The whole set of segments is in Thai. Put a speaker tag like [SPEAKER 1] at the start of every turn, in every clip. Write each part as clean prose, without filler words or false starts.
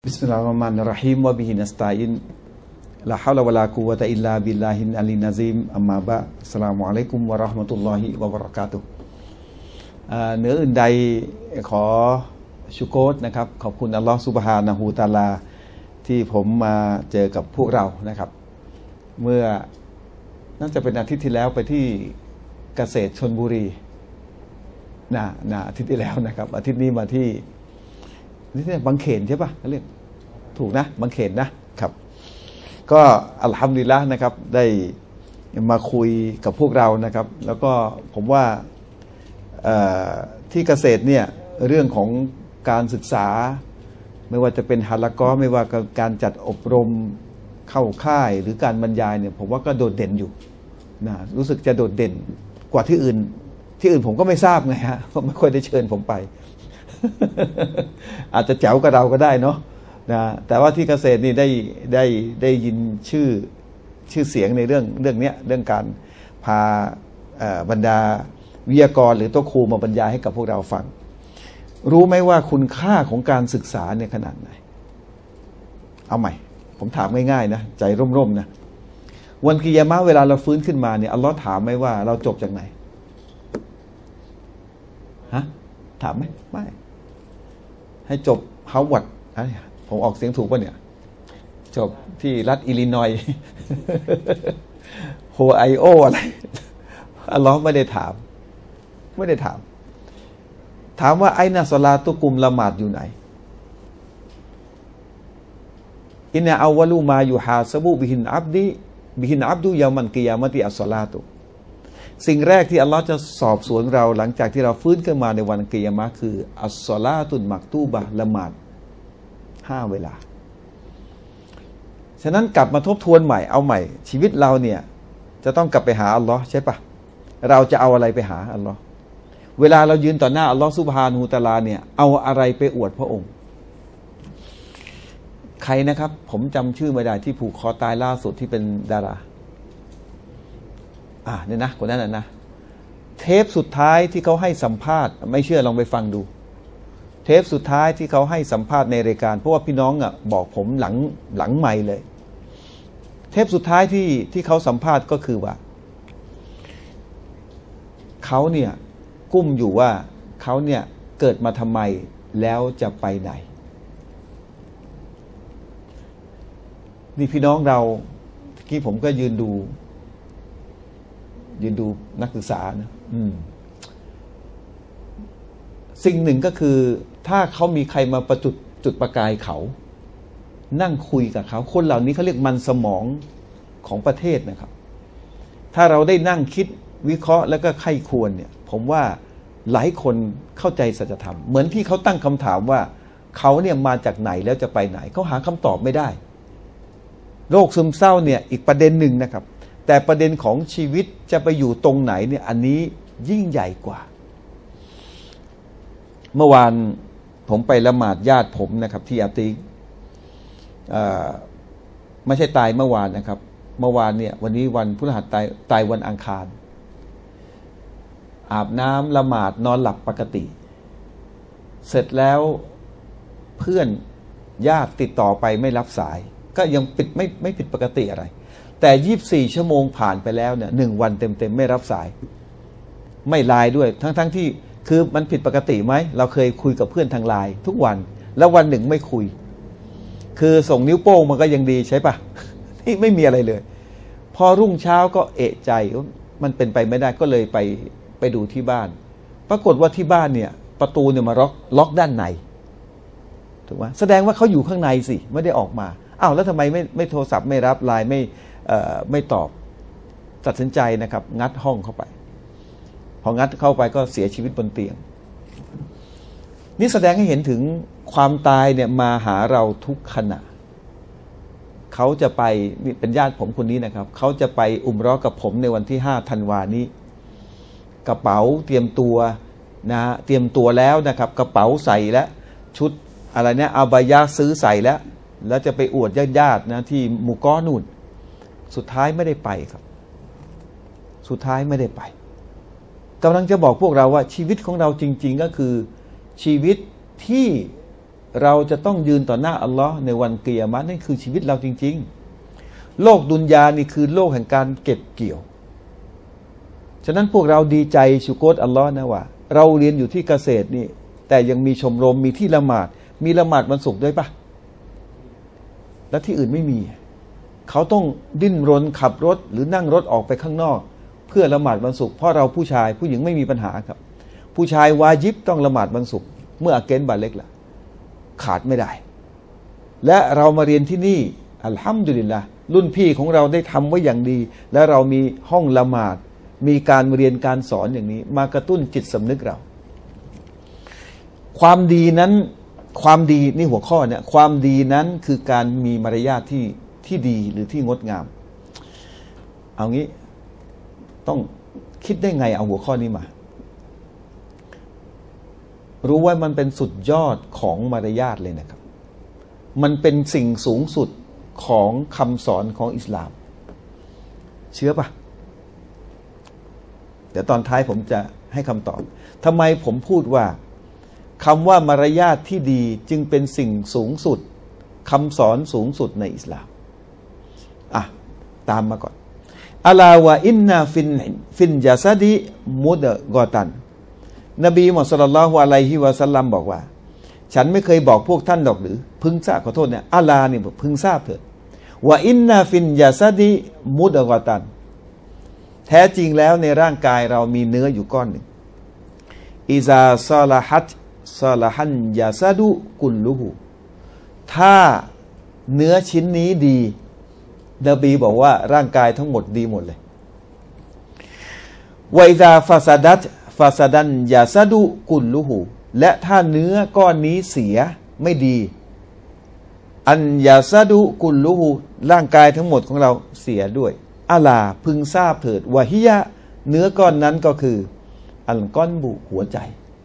[SPEAKER 1] บิสมิลลาฮิรเราะห์มานิรเราะฮีมวะบิฮินัสตะอีนลาฮาวละวะลากุวะตะอิลลาบิลลาฮิลอะลียนอะซีมอัมมาบะอัสสลามุอะลัยกุมวะเราะห์มะตุลลอฮิวะบะเราะกาตุฮ์เหนืออื่นใดขอชุกรนะครับขอบคุณอัลลอฮฺซุบฮานะฮูวะตะอาลาที่ผมมาเจอกับพวกเรานะครับเมื่อน่าจะเป็นอาทิตย์ที่แล้วไปที่เกษตรชลบุรีอาทิตย์ที่แล้วนะครับอาทิตย์นี้มาที่นี่บางเขนใช่ปะเรียกถูกนะบางเขนนะครับก็อัลฮัมดุลิลละห์นะครับได้มาคุยกับพวกเรานะครับแล้วก็ผมว่าที่เกษตรเนี่ยเรื่องของการศึกษาไม่ว่าจะเป็นฮาละกอไม่ว่าการจัดอบรมเข้าค่ายหรือการบรรยายเนี่ยผมว่าก็โดดเด่นอยู่นะรู้สึกจะโดดเด่นกว่าที่อื่นผมก็ไม่ทราบไงฮะเพราะไม่ค่อยได้เชิญผมไป อาจจะแจ๋วกับเราก็ได้เนาะนะแต่ว่าที่เกษตรนี่ได้ยินชื่อเสียงในเรื่องนี้เรื่องการพาบรรดาวิทยากรหรือตัวครูมาบรรยายให้กับพวกเราฟังรู้ไหมว่าคุณค่าของการศึกษาเนี่ยขนาดไหนเอาใหม่ผมถามง่ายๆนะใจร่มๆนะวันกิยามะห์เวลาเราฟื้นขึ้นมาเนี่ยอัลลอฮ์ถามไหมว่าเราจบจากไหนฮะถามไหมไม่ให้จบฮาร์วาร์ดผมออกเสียงถูกป่ะเนี่ยจบที่รัฐอิลลินอยส์โฮไอโออะไรอัลลอฮ์ไม่ได้ถามว่าไอนาซอลาตุกุมละหมาดอยู่ไหนอินนาอาวะลูมายูฮาซะบูบิฮินอับดุยามันกิยามะติอัสซอลาตุสิ่งแรกที่อัลลอฮ์จะสอบสวนเราหลังจากที่เราฟื้นขึ้นมาในวันกิยามะห์คืออัสซอลาตุนมักตูบะห์ละหมาด5 เวลาฉะนั้นกลับมาทบทวนใหม่เอาใหม่ชีวิตเราเนี่ยจะต้องกลับไปหาอัลลอฮ์ใช่ปะเราจะเอาอะไรไปหาอัลลอฮ์เวลาเรายืนต่อหน้าอัลลอฮ์ซุบฮานะฮูวะตะอาลาเนี่ยเอาอะไรไปอวดพระองค์ใครนะครับผมจำชื่อไม่ได้ที่ผูกคอตายล่าสุดที่เป็นดาราเนี่ยนะคนนั้นนะเทปสุดท้ายที่เขาให้สัมภาษณ์ไม่เชื่อลองไปฟังดูเทปสุดท้ายที่เขาให้สัมภาษณ์ในรายการเพราะว่าพี่น้องบอกผมหลังใหม่เลยเทปสุดท้ายที่เขาสัมภาษณ์ก็คือว่าเขาเนี่ยกุ้มอยู่ว่าเขาเนี่ยเกิดมาทำไมแล้วจะไปไหนนี่พี่น้องเราที่ผมก็ยืนดูนักศึกษานะสิ่งหนึ่งก็คือถ้าเขามีใครมาประจุดประกายเขานั่งคุยกับเขาคนเหล่านี้เขาเรียกมันสมองของประเทศนะครับถ้าเราได้นั่งคิดวิเคราะห์แล้วก็ไข้ควรเนี่ยผมว่าหลายคนเข้าใจสัจธรรมเหมือนที่เขาตั้งคำถามว่าเขาเนี่ยมาจากไหนแล้วจะไปไหนเขาหาคำตอบไม่ได้โรคซึมเศร้าเนี่ยอีกประเด็นหนึ่งนะครับแต่ประเด็นของชีวิตจะไปอยู่ตรงไหนเนี่ยอันนี้ยิ่งใหญ่กว่าเมื่อวานผมไปละหมาดญาติผมนะครับที่อาติไม่ใช่ตายเมื่อวานนะครับเมื่อวานเนี่ยวันนี้วันพฤหัสตายวันอังคารอาบน้ำละหมาดนอนหลับปกติเสร็จแล้วเพื่อนญาติติดต่อไปไม่รับสายก็ยังไม่ผิดปกติอะไรแต่24 ชั่วโมงผ่านไปแล้วเนี่ย1 วันเต็มไม่รับสายไม่ไลน์ด้วยทั้งที่คือมันผิดปกติไหมเราเคยคุยกับเพื่อนทางไลน์ทุกวันแล้ววันหนึ่งไม่คุยคือส่งนิ้วโป้งมันก็ยังดีใช่ปะนี่ไม่มีอะไรเลยพอรุ่งเช้าก็เอะใจมันเป็นไปไม่ได้ก็เลยไปดูที่บ้านปรากฏว่าที่บ้านเนี่ยประตูเนี่ยมาล็อกด้านในถูกไหมแสดงว่าเขาอยู่ข้างในสิไม่ได้ออกมาอ้าวแล้วทำไมไม่โทรศัพท์ไม่รับไลน์ไม่ตอบตัดสินใจนะครับงัดห้องเข้าไปพองัดเข้าไปก็เสียชีวิตบนเตียงนี่แสดงให้เห็นถึงความตายเนี่ยมาหาเราทุกขณะเขาจะไปนี่เป็นญาติผมคนนี้นะครับเขาจะไปอุมเราะห์กับผมในวันที่5 ธันวานี้กระเป๋าเตรียมตัวนะเตรียมตัวแล้วนะครับกระเป๋าใส่แล้วชุดอะไรเนี่ยอาบายะซื้อใส่แล้วจะไปอวดญาตินะที่หมู่ก้อนู่นสุดท้ายไม่ได้ไปครับสุดท้ายไม่ได้ไปกำลังจะบอกพวกเราว่าชีวิตของเราจริงๆก็คือชีวิตที่เราจะต้องยืนต่อหน้าอัลลอฮ์ในวันกิยามะห์นั่นคือชีวิตเราจริงๆโลกดุนยานี่คือโลกแห่งการเก็บเกี่ยวฉะนั้นพวกเราดีใจชุกรอัลลอฮ์นะว่าเราเรียนอยู่ที่เกษตรนี่แต่ยังมีชมรมมีที่ละหมาดมีละหมาดวันศุกร์ด้วยปะแล้วที่อื่นไม่มีเขาต้องดิ้นรนขับรถหรือนั่งรถออกไปข้างนอกเพื่อละหมาดวันศุกร์เพราะเราผู้ชายผู้หญิงไม่มีปัญหาครับผู้ชายวาญิบต้องละหมาดวันศุกร์เมื่ออาเกนบาเล็กละขาดไม่ได้และเรามาเรียนที่นี่อัลฮัมดุลิลละรุ่นพี่ของเราได้ทำไว้อย่างดีและเรามีห้องละหมาดมีการเรียนการสอนอย่างนี้มากระตุ้นจิตสำนึกเราความดีนั้นความดีนี่หัวข้อเนี่ยความดีนั้นคือการมีมารยาทที่ดีหรือที่งดงามเอางี้ต้องคิดได้ไงเอาหัวข้อนี้มารู้ว่ามันเป็นสุดยอดของมารยาทเลยนะครับมันเป็นสิ่งสูงสุดของคำสอนของอิสลามเชื่อปะเดี๋ยวตอนท้ายผมจะให้คำตอบทำไมผมพูดว่าคำว่ามารยาทที่ดีจึงเป็นสิ่งสูงสุดคำสอนสูงสุดในอิสลามตามมาก่อนอัลาวะอินนาฟินยาซาดิมุดกอตันนบีมุฮัมมัดศ็อลลัลลอฮุอะลัยฮิวะซัลลัมบอกว่าฉันไม่เคยบอกพวกท่านดอกหรือพึงทราบขอโทษเนี่ยอัลาเนี่ยพึงทราบเถิดว่าอินนาฟินยาซาดิมุดกอตันแท้จริงแล้วในร่างกายเรามีเนื้ออยู่ก้อนหนึ่งอิซาซาลาฮัตซาลาฮันยาซาดุกุลลุหูถ้าเนื้อชิ้นนี้ดีนบีบอกว่าร่างกายทั้งหมดดีหมดเลยไวซาฟาซาดัตฟาซาดันยาซาดุกุลลุหูและถ้าเนื้อก้อนนี้เสียไม่ดีอันยาซาดุกุลลุหูร่างกายทั้งหมดของเราเสียด้วยอัลาพึงทราบเถิดวะฮิยะเนื้อก้อนนั้นก็คืออัลก้อนบุหัวใจ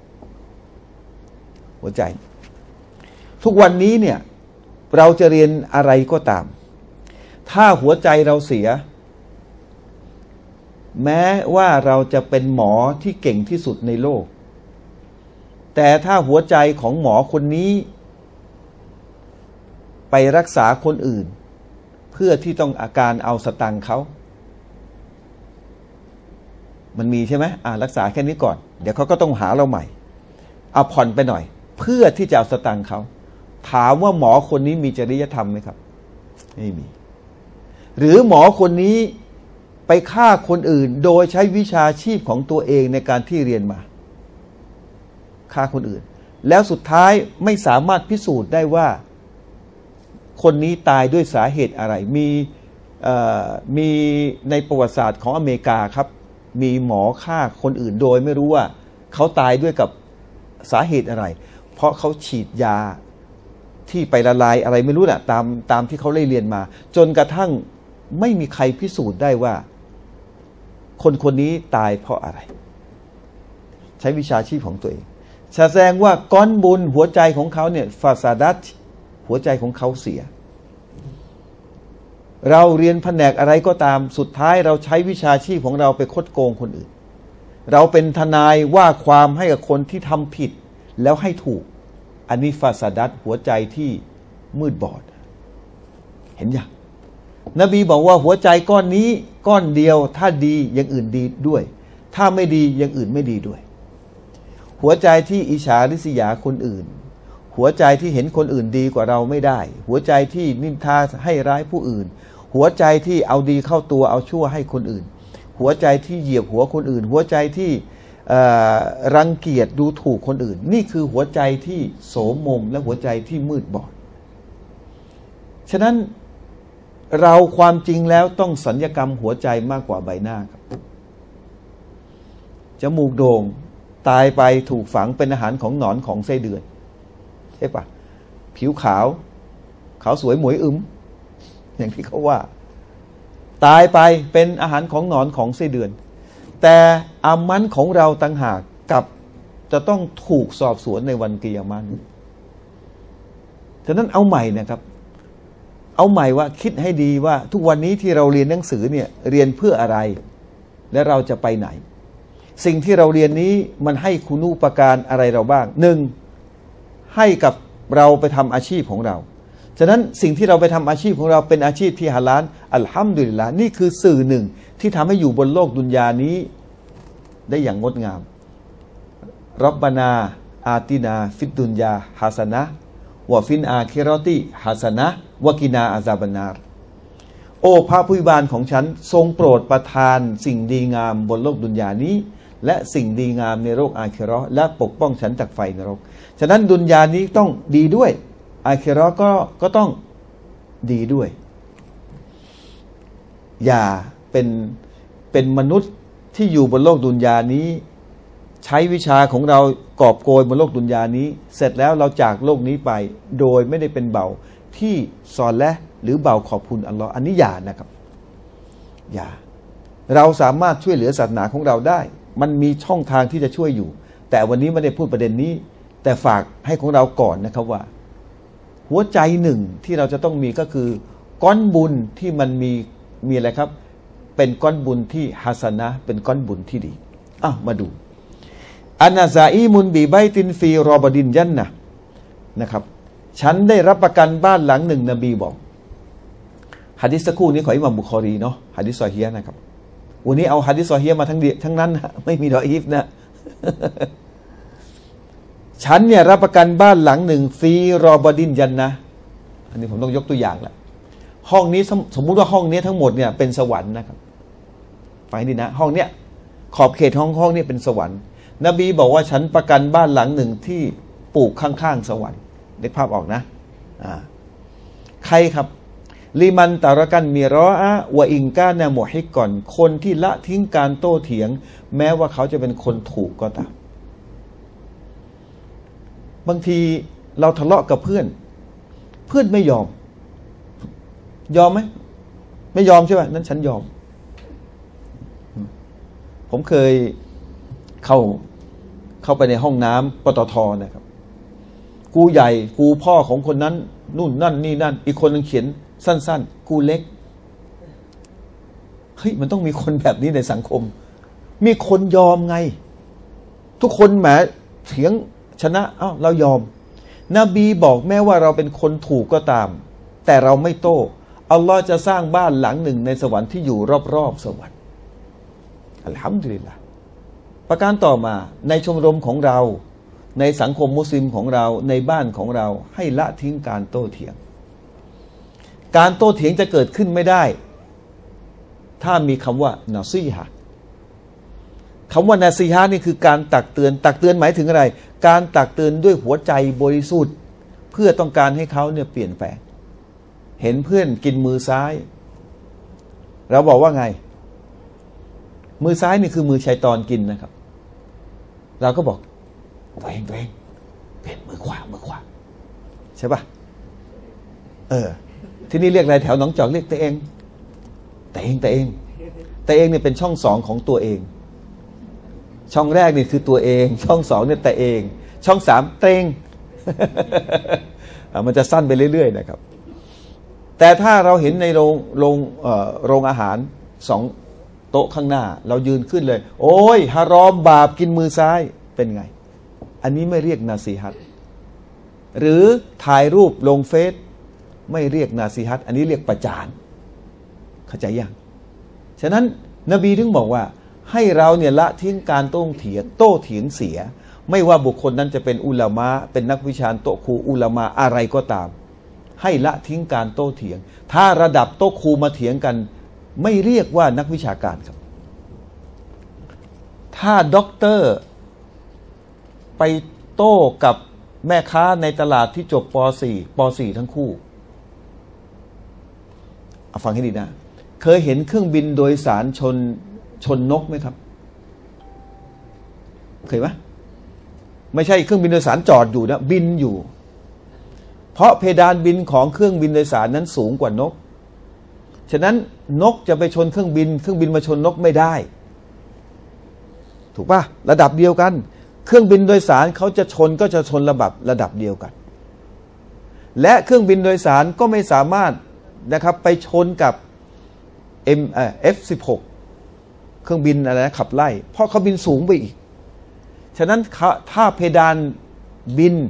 [SPEAKER 1] ทุกวันนี้เนี่ยเราจะเรียนอะไรก็ตามถ้าหัวใจเราเสียแม้ว่าเราจะเป็นหมอที่เก่งที่สุดในโลกแต่ถ้าหัวใจของหมอคนนี้ไปรักษาคนอื่นเพื่อที่ต้องอาการเอาสตังค์เขามันมีใช่ไหมรักษาแค่นี้ก่อนเดี๋ยวเขาก็ต้องหาเราใหม่เอาผ่อนไปหน่อยเพื่อที่จะเอาสตังค์เขาถามว่าหมอคนนี้มีจริยธรรมไหมครับไม่มีหรือหมอคนนี้ไปฆ่าคนอื่นโดยใช้วิชาชีพของตัวเองในการที่เรียนมาฆ่าคนอื่นแล้วสุดท้ายไม่สามารถพิสูจน์ได้ว่าคนนี้ตายด้วยสาเหตุอะไรมีในประวัติศาสตร์ของอเมริกาครับมีหมอฆ่าคนอื่นโดยไม่รู้ว่าเขาตายด้วยกับสาเหตุอะไรเพราะเขาฉีดยาที่ไปละลายอะไรไม่รู้แหละตามที่เขาเรียนมาจนกระทั่งไม่มีใครพิสูจน์ได้ว่าคนนี้ตายเพราะอะไรใช้วิชาชีพของตัวเองแสดงว่าก้อนบุญหัวใจของเขาเนี่ยฟาซาดัตหัวใจของเขาเสียเราเรียนแผนกอะไรก็ตามสุดท้ายเราใช้วิชาชีพของเราไปคดโกงคนอื่นเราเป็นทนายว่าความให้กับคนที่ทำผิดแล้วให้ถูกอันนี้ฟาซาดัตหัวใจที่มืดบอดเห็นยังนบีบอกว่าหัวใจก้อนนี้ก้อนเดียวถ้าดีอย่างอื่นดีด้วยถ้าไม่ดีอย่างอื่นไม่ดีด้วยหัวใจที่อิจฉาริษยาคนอื่นหัวใจที่เห็นคนอื่นดีกว่าเราไม่ได้หัวใจที่นินทาให้ร้ายผู้อื่นหัวใจที่เอาดีเข้าตัวเอาชั่วให้คนอื่นหัวใจที่เหยียบหัวคนอื่นหัวใจที่รังเกียจดูถูกคนอื่นนี่คือหัวใจที่โสมมและหัวใจที่มืดบอดฉะนั้นเราความจริงแล้วต้องสัญญกรรมหัวใจมากกว่าใบหน้าครับจมูกโด่งตายไปถูกฝังเป็นอาหารของหนอนของไส้เดือนใช่ปะผิวขาวสวยหมวยอย่างที่เขาว่าตายไปเป็นอาหารของหนอนของไส้เดือนแต่อามันของเราต่างหากกับจะต้องถูกสอบสวนในวันกิยามะห์ฉะนั้นเอาใหม่นะครับเอาใหม่ว่าคิดให้ดีว่าทุกวันนี้ที่เราเรียนหนังสือเนี่ยเรียนเพื่ออะไรและเราจะไปไหนสิ่งที่เราเรียนนี้มันให้คุณูปการอะไรเราบ้างหนึ่งให้กับเราไปทำอาชีพของเราฉะนั้นสิ่งที่เราไปทำอาชีพของเราเป็นอาชีพที่ฮาลาลอัลฮัมดุลิลละห์นี่คือสื่อหนึ่งที่ทำให้อยู่บนโลกดุนยานี้ได้อย่างงดงามรับบานาอาตินาฟิดดุนยาฮาสนะวะฟินอาคิรอติฮาสนะวะกินาอาซาบานาร โอ้พระผู้อวยบานของฉันทรงโปรดประทานสิ่งดีงามบนโลกดุนยานี้และสิ่งดีงามในโลกอาคิเราะห์และปกป้องฉันจากไฟนรกฉะนั้นดุนยานี้ต้องดีด้วยอาคิเราะห์ก็ต้องดีด้วยอย่าเป็นมนุษย์ที่อยู่บนโลกดุนยานี้ใช้วิชาของเรากอบโกยบนโลกดุนยานี้เสร็จแล้วเราจากโลกนี้ไปโดยไม่ได้เป็นเบาที่ซอและหรือเบาขอบคุณอัลลอฮ์อันนี้อย่านะครับอย่าเราสามารถช่วยเหลือศาสนาของเราได้มันมีช่องทางที่จะช่วยอยู่แต่วันนี้ไม่ได้พูดประเด็นนี้แต่ฝากให้ของเราก่อนนะครับว่าหัวใจหนึ่งที่เราจะต้องมีก็คือก้อนบุญที่มันมีอะไรครับเป็นก้อนบุญที่ฮัสนะเป็นก้อนบุญที่ดีมาดูอานาซาอีมุนบีไบตินฟีรอบดินยันนะครับฉันได้รับประกันบ้านหลังหนึ่งนบีบอกหะดีษสักครู่นี้ของอิหม่ามบุคอรีเนาะหะดีษซอฮีฮ์นะครับวันนี้เอาหะดีษซอฮีฮ์มาทั้งนั้นนะไม่มีดออีฟนะฉันเนี่ยรับประกันบ้านหลังหนึ่งฟีรอบดินยันนะอันนี้ผมต้องยกตัวอย่างละห้องนี้สมมุติว่าห้องนี้ทั้งหมดเนี่ยเป็นสวรรค์นะครับฟังให้ดีนะห้องเนี้ยขอบเขตห้องนี้เป็นสวรรค์นบีบอกว่าฉันประกันบ้านหลังหนึ่งที่ปลูกข้างๆสวรรค์นึกภาพออกนะใครครับลิมันตารกันมีรออะวะอิงกานะมุฮิกก่อนคนที่ละทิ้งการโต้เถียงแม้ว่าเขาจะเป็นคนถูกก็ตามบางทีเราทะเลาะกับเพื่อนไม่ยอมไหมไม่ยอมใช่ไหมนั้นฉันยอมผมเคยเข้าไปในห้องน้ำปตท.นะครับกูใหญ่กูพ่อของคนนั้นนู่นนั่นนี่นั่นอีกคนนึงเขียนสั้นๆกูเล็กเฮ้ยมันต้องมีคนแบบนี้ในสังคมมีคนยอมไงทุกคนแหมเถียงชนะเรายอมนบีบอกแม้ว่าเราเป็นคนถูกก็ตามแต่เราไม่โต้อัลลอฮ์จะสร้างบ้านหลังหนึ่งในสวรรค์ที่อยู่รอบๆสวรรค์อัลฮัมดุลิลละห์ประการต่อมาในชมรมของเราในสังคมมุสลิมของเราในบ้านของเราให้ละทิ้งการโต้เถียงการโต้เถียงจะเกิดขึ้นไม่ได้ถ้ามีคำว่านาซีฮะคำว่านาซีฮะนี่คือการตักเตือนหมายถึงอะไรการตักเตือนด้วยหัวใจบริสุทธิ์เพื่อต้องการให้เขาเนี่ยเปลี่ยนแปลงเห็นเพื่อนกินมือซ้ายเราบอกว่าไงมือซ้ายนี่คือมือชัยฏอนกินนะครับเราก็บอกตัวเองเปลี่ยนมือขวาใช่ปะที่นี่เรียกอะไรแถวหนองจอกเรียกแต่เองเนี่ยเป็นช่องสองของตัวเองช่องแรกนี่คือตัวเองช่องสองเนี่ยแต่เองช่องสามเตง มันจะสั้นไปเรื่อยๆนะครับแต่ถ้าเราเห็นในโรงอาหารสองโต๊ะข้างหน้าเรายืนขึ้นเลยโอ้ยฮารอมบาปกินมือซ้ายเป็นไงอันนี้ไม่เรียกนาซีฮัตหรือถ่ายรูปลงเฟซไม่เรียกนาซีฮัตอันนี้เรียกประจานเข้าใจยังฉะนั้นนบีถึงบอกว่าให้เราเนี่ยละทิ้งการโต้เถียงเสียไม่ว่าบุคคลนั้นจะเป็นอุลามะเป็นนักวิชาโต๊ะครูอุลามะอะไรก็ตามให้ละทิ้งการโต้เถียงถ้าระดับโต๊ะครูมาเถียงกันไม่เรียกว่านักวิชาการครับถ้าด็อกเตอร์ไปโต้กับแม่ค้าในตลาดที่จบป .4 ทั้งคู่ฟังให้ดีนะเคยเห็นเครื่องบินโดยสารชนนกไหมครับเคยไหมไม่ใช่เครื่องบินโดยสารจอดอยู่นะบินอยู่เพราะเพดานบินของเครื่องบินโดยสารนั้นสูงกว่านกฉะนั้นนกจะไปชนเครื่องบินมาชนนกไม่ได้ถูกป่ะระดับเดียวกันเครื่องบินโดยสารเขาจะชนระดับเดียวกันและเครื่องบินโดยสารก็ไม่สามารถนะครับไปชนกับF-16 เครื่องบินอะไรนะขับไล่เพราะเขาบินสูงไปอีกฉะนั้นถ้าเพดานบิน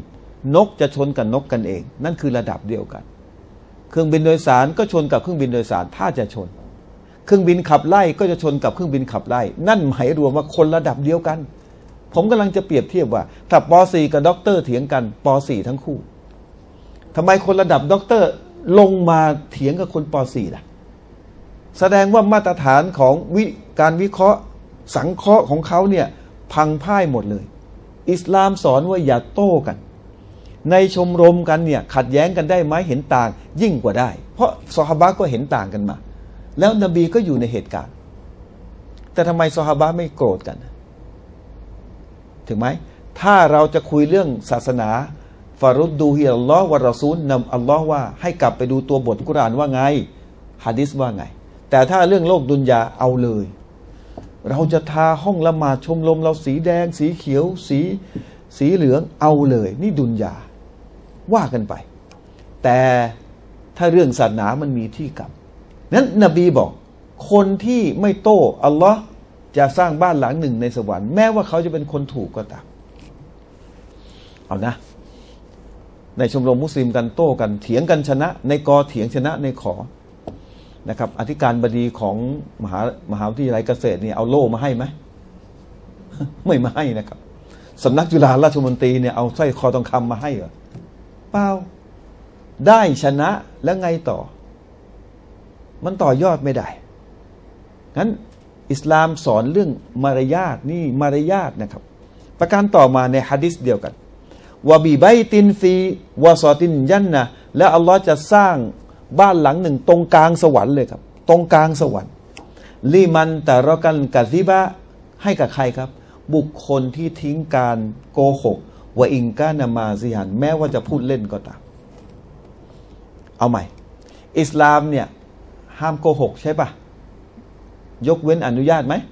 [SPEAKER 1] นกจะชนกับนกกันเอง นั่นคือระดับเดียวกันเครื่องบินโดยสารก็ชนกับเครื่องบินโดยสารถ้าจะชนเครื่องบินขับไล่ก็จะชนกับเครื่องบินขับไล่นั่นหมายรวมว่าคนระดับเดียวกันผมกำลังจะเปรียบเทียบว่าถ้าป .4 กับด็อกเตอร์เถียงกันป .4 ทั้งคู่ทำไมคนระดับด็อกเตอร์ลงมาเถียงกับคนป .4 ล่ะแสดงว่ามาตรฐานของการวิเคราะห์สังเคราะห์ของเขาเนี่ยพังพ่ายหมดเลยอิสลามสอนว่าอย่าโต้กันในชมรมกันเนี่ยขัดแย้งกันได้ไหมเห็นต่างยิ่งกว่าได้เพราะซอฮาบะห์ก็เห็นต่างกันมาแล้วนบีก็อยู่ในเหตุการณ์แต่ทำไมซอฮาบะห์ไม่โกรธกันถึงไหมถ้าเราจะคุยเรื่องศาสนาฟารุดดูฮิอัลลอฮ์วะรอซูลนำอัลลอฮ์ว่าให้กลับไปดูตัวบทกุรอานว่าไงหะดีษว่าไงแต่ถ้าเรื่องโลกดุนยาเอาเลยเราจะทาห้องละหมาดชมรมเราสีแดงสีเขียวสีเหลืองเอาเลยนี่ดุนยาว่ากันไปแต่ถ้าเรื่องศาสนามันมีที่กลับนั้นนบีบอกคนที่ไม่โต้อัลลอฮ์จะสร้างบ้านหลังหนึ่งในสวรรค์แม้ว่าเขาจะเป็นคนถูกก็ตามเอานะในชมรมมุสลิมกันโต้กันเถียงกันชนะในกอเถียงชนะในขอนะครับอธิการบดีของมหาวิทยาลัยเกษตรเนี่ยเอาโล่มาให้ไหม ไม่มาให้นะครับสำนักจุฬาราชมนตรีเนี่ยเอาสร้อยคอทองคำมาให้เหรอเปล่าได้ชนะแล้วไงต่อมันต่อยอดไม่ได้งั้นอิสลามสอนเรื่องมารยาทนี่มารยาทนะครับประการต่อมาในหะดีษเดียวกันวะบีไบตินฟีวะซอตินยันนะและอัลลอฮ์จะสร้างบ้านหลังหนึ่งตรงกลางสวรรค์เลยครับตรงกลางสวรรค์ลิมันแต่รอกันกะซิบะให้กับใครครับบุคคลที่ทิ้งการโกหกวะอิงกานามาซิฮันแม้ว่าจะพูดเล่นก็ตามเอาใหม่อิสลามเนี่ยห้ามโกหกใช่ปะยกเว้นอนุญาตไหม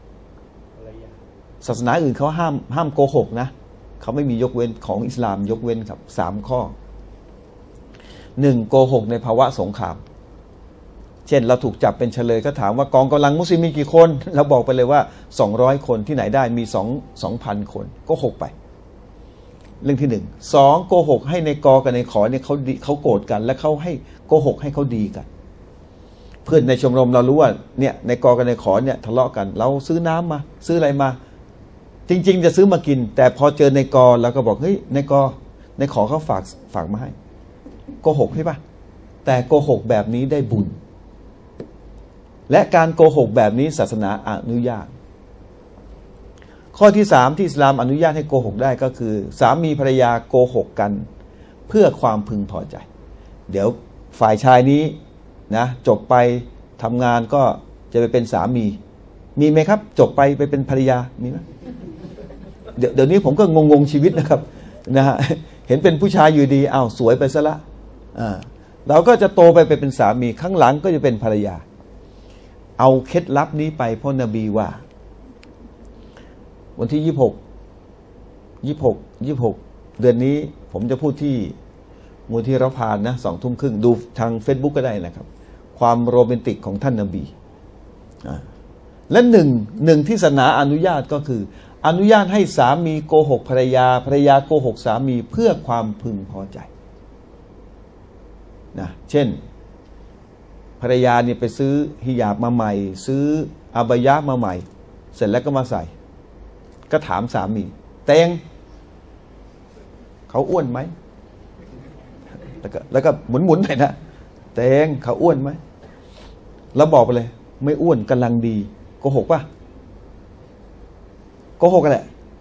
[SPEAKER 1] ศาสนาอื่นเขาห้ามโกหกนะเขาไม่มียกเว้นของอิสลามยกเว้นครับ3 ข้อ 1. โกหกในภาวะสงครามเช่นเราถูกจับเป็นเฉลยก็ถามว่ากองกำลังมุสลิมมีกี่คนเราบอกไปเลยว่า200 คนที่ไหนได้มี2,000 คนโกหกไปเรื่องที่ 1 2. โกหกให้ในกอกับในขอเนี่ยเขาโกรธกันและเขาให้โกหกให้เขาดีกันเพื่อนในชมรมเรารู้ว่าเนี่ยในกอกับในขอเนี่ยทะเลาะกันเราซื้อน้ำมาซื้ออะไรมาจริงๆจะซื้อมากินแต่พอเจอในกอเราก็บอกเฮ้ยในกอในขอเขาฝากมาให้โกหกใช่ปะแต่โกหกแบบนี้ได้บุญและการโกหกแบบนี้ศาสนาอนุญาตข้อที่ 3ที่อิสลามอนุญาตให้โกหกได้ก็คือสามีภรรยาโกหกกันเพื่อความพึงพอใจเดี๋ยวฝ่ายชายนี้นะจบไปทำงานก็จะไปเป็นสามีไหมครับจบไปเป็นภรรยามีไหมเดี๋ยวนี้ผมก็งงชีวิตนะครับนะฮะเห็นเป็นผู้ชายอยู่ดีอ้าวสวยไปซะละเราก็จะโตไปเป็นสามีข้างหลังก็จะเป็นภรรยาเอาเคล็ดลับนี้ไปเพราะนบีว่าวันที่26เดือนนี้ผมจะพูดที่มูลที่เราพานนะ20:30ดูทาง Facebook ก็ได้นะครับความโรแมนติกของท่านนบีและหนึ่งที่ศาสนาอนุญาตก็คืออนุญาตให้สามีโกหกภรรยาโกหกสามีเพื่อความพึงพอใจนะเช่นภรรยาเนี่ยไปซื้อฮิญาบมาใหม่ซื้ออาบายะมาใหม่เสร็จแล้วก็มาใส่ก็ถามสามีเตงเขาอ้วนไหมแล้วก็หมุนหน่อยนะเตงเขาอ้วนไหมแล้วบอกไปเลยไม่อ้วนกำลังดีโกหกป่ะโกหกกันแหละ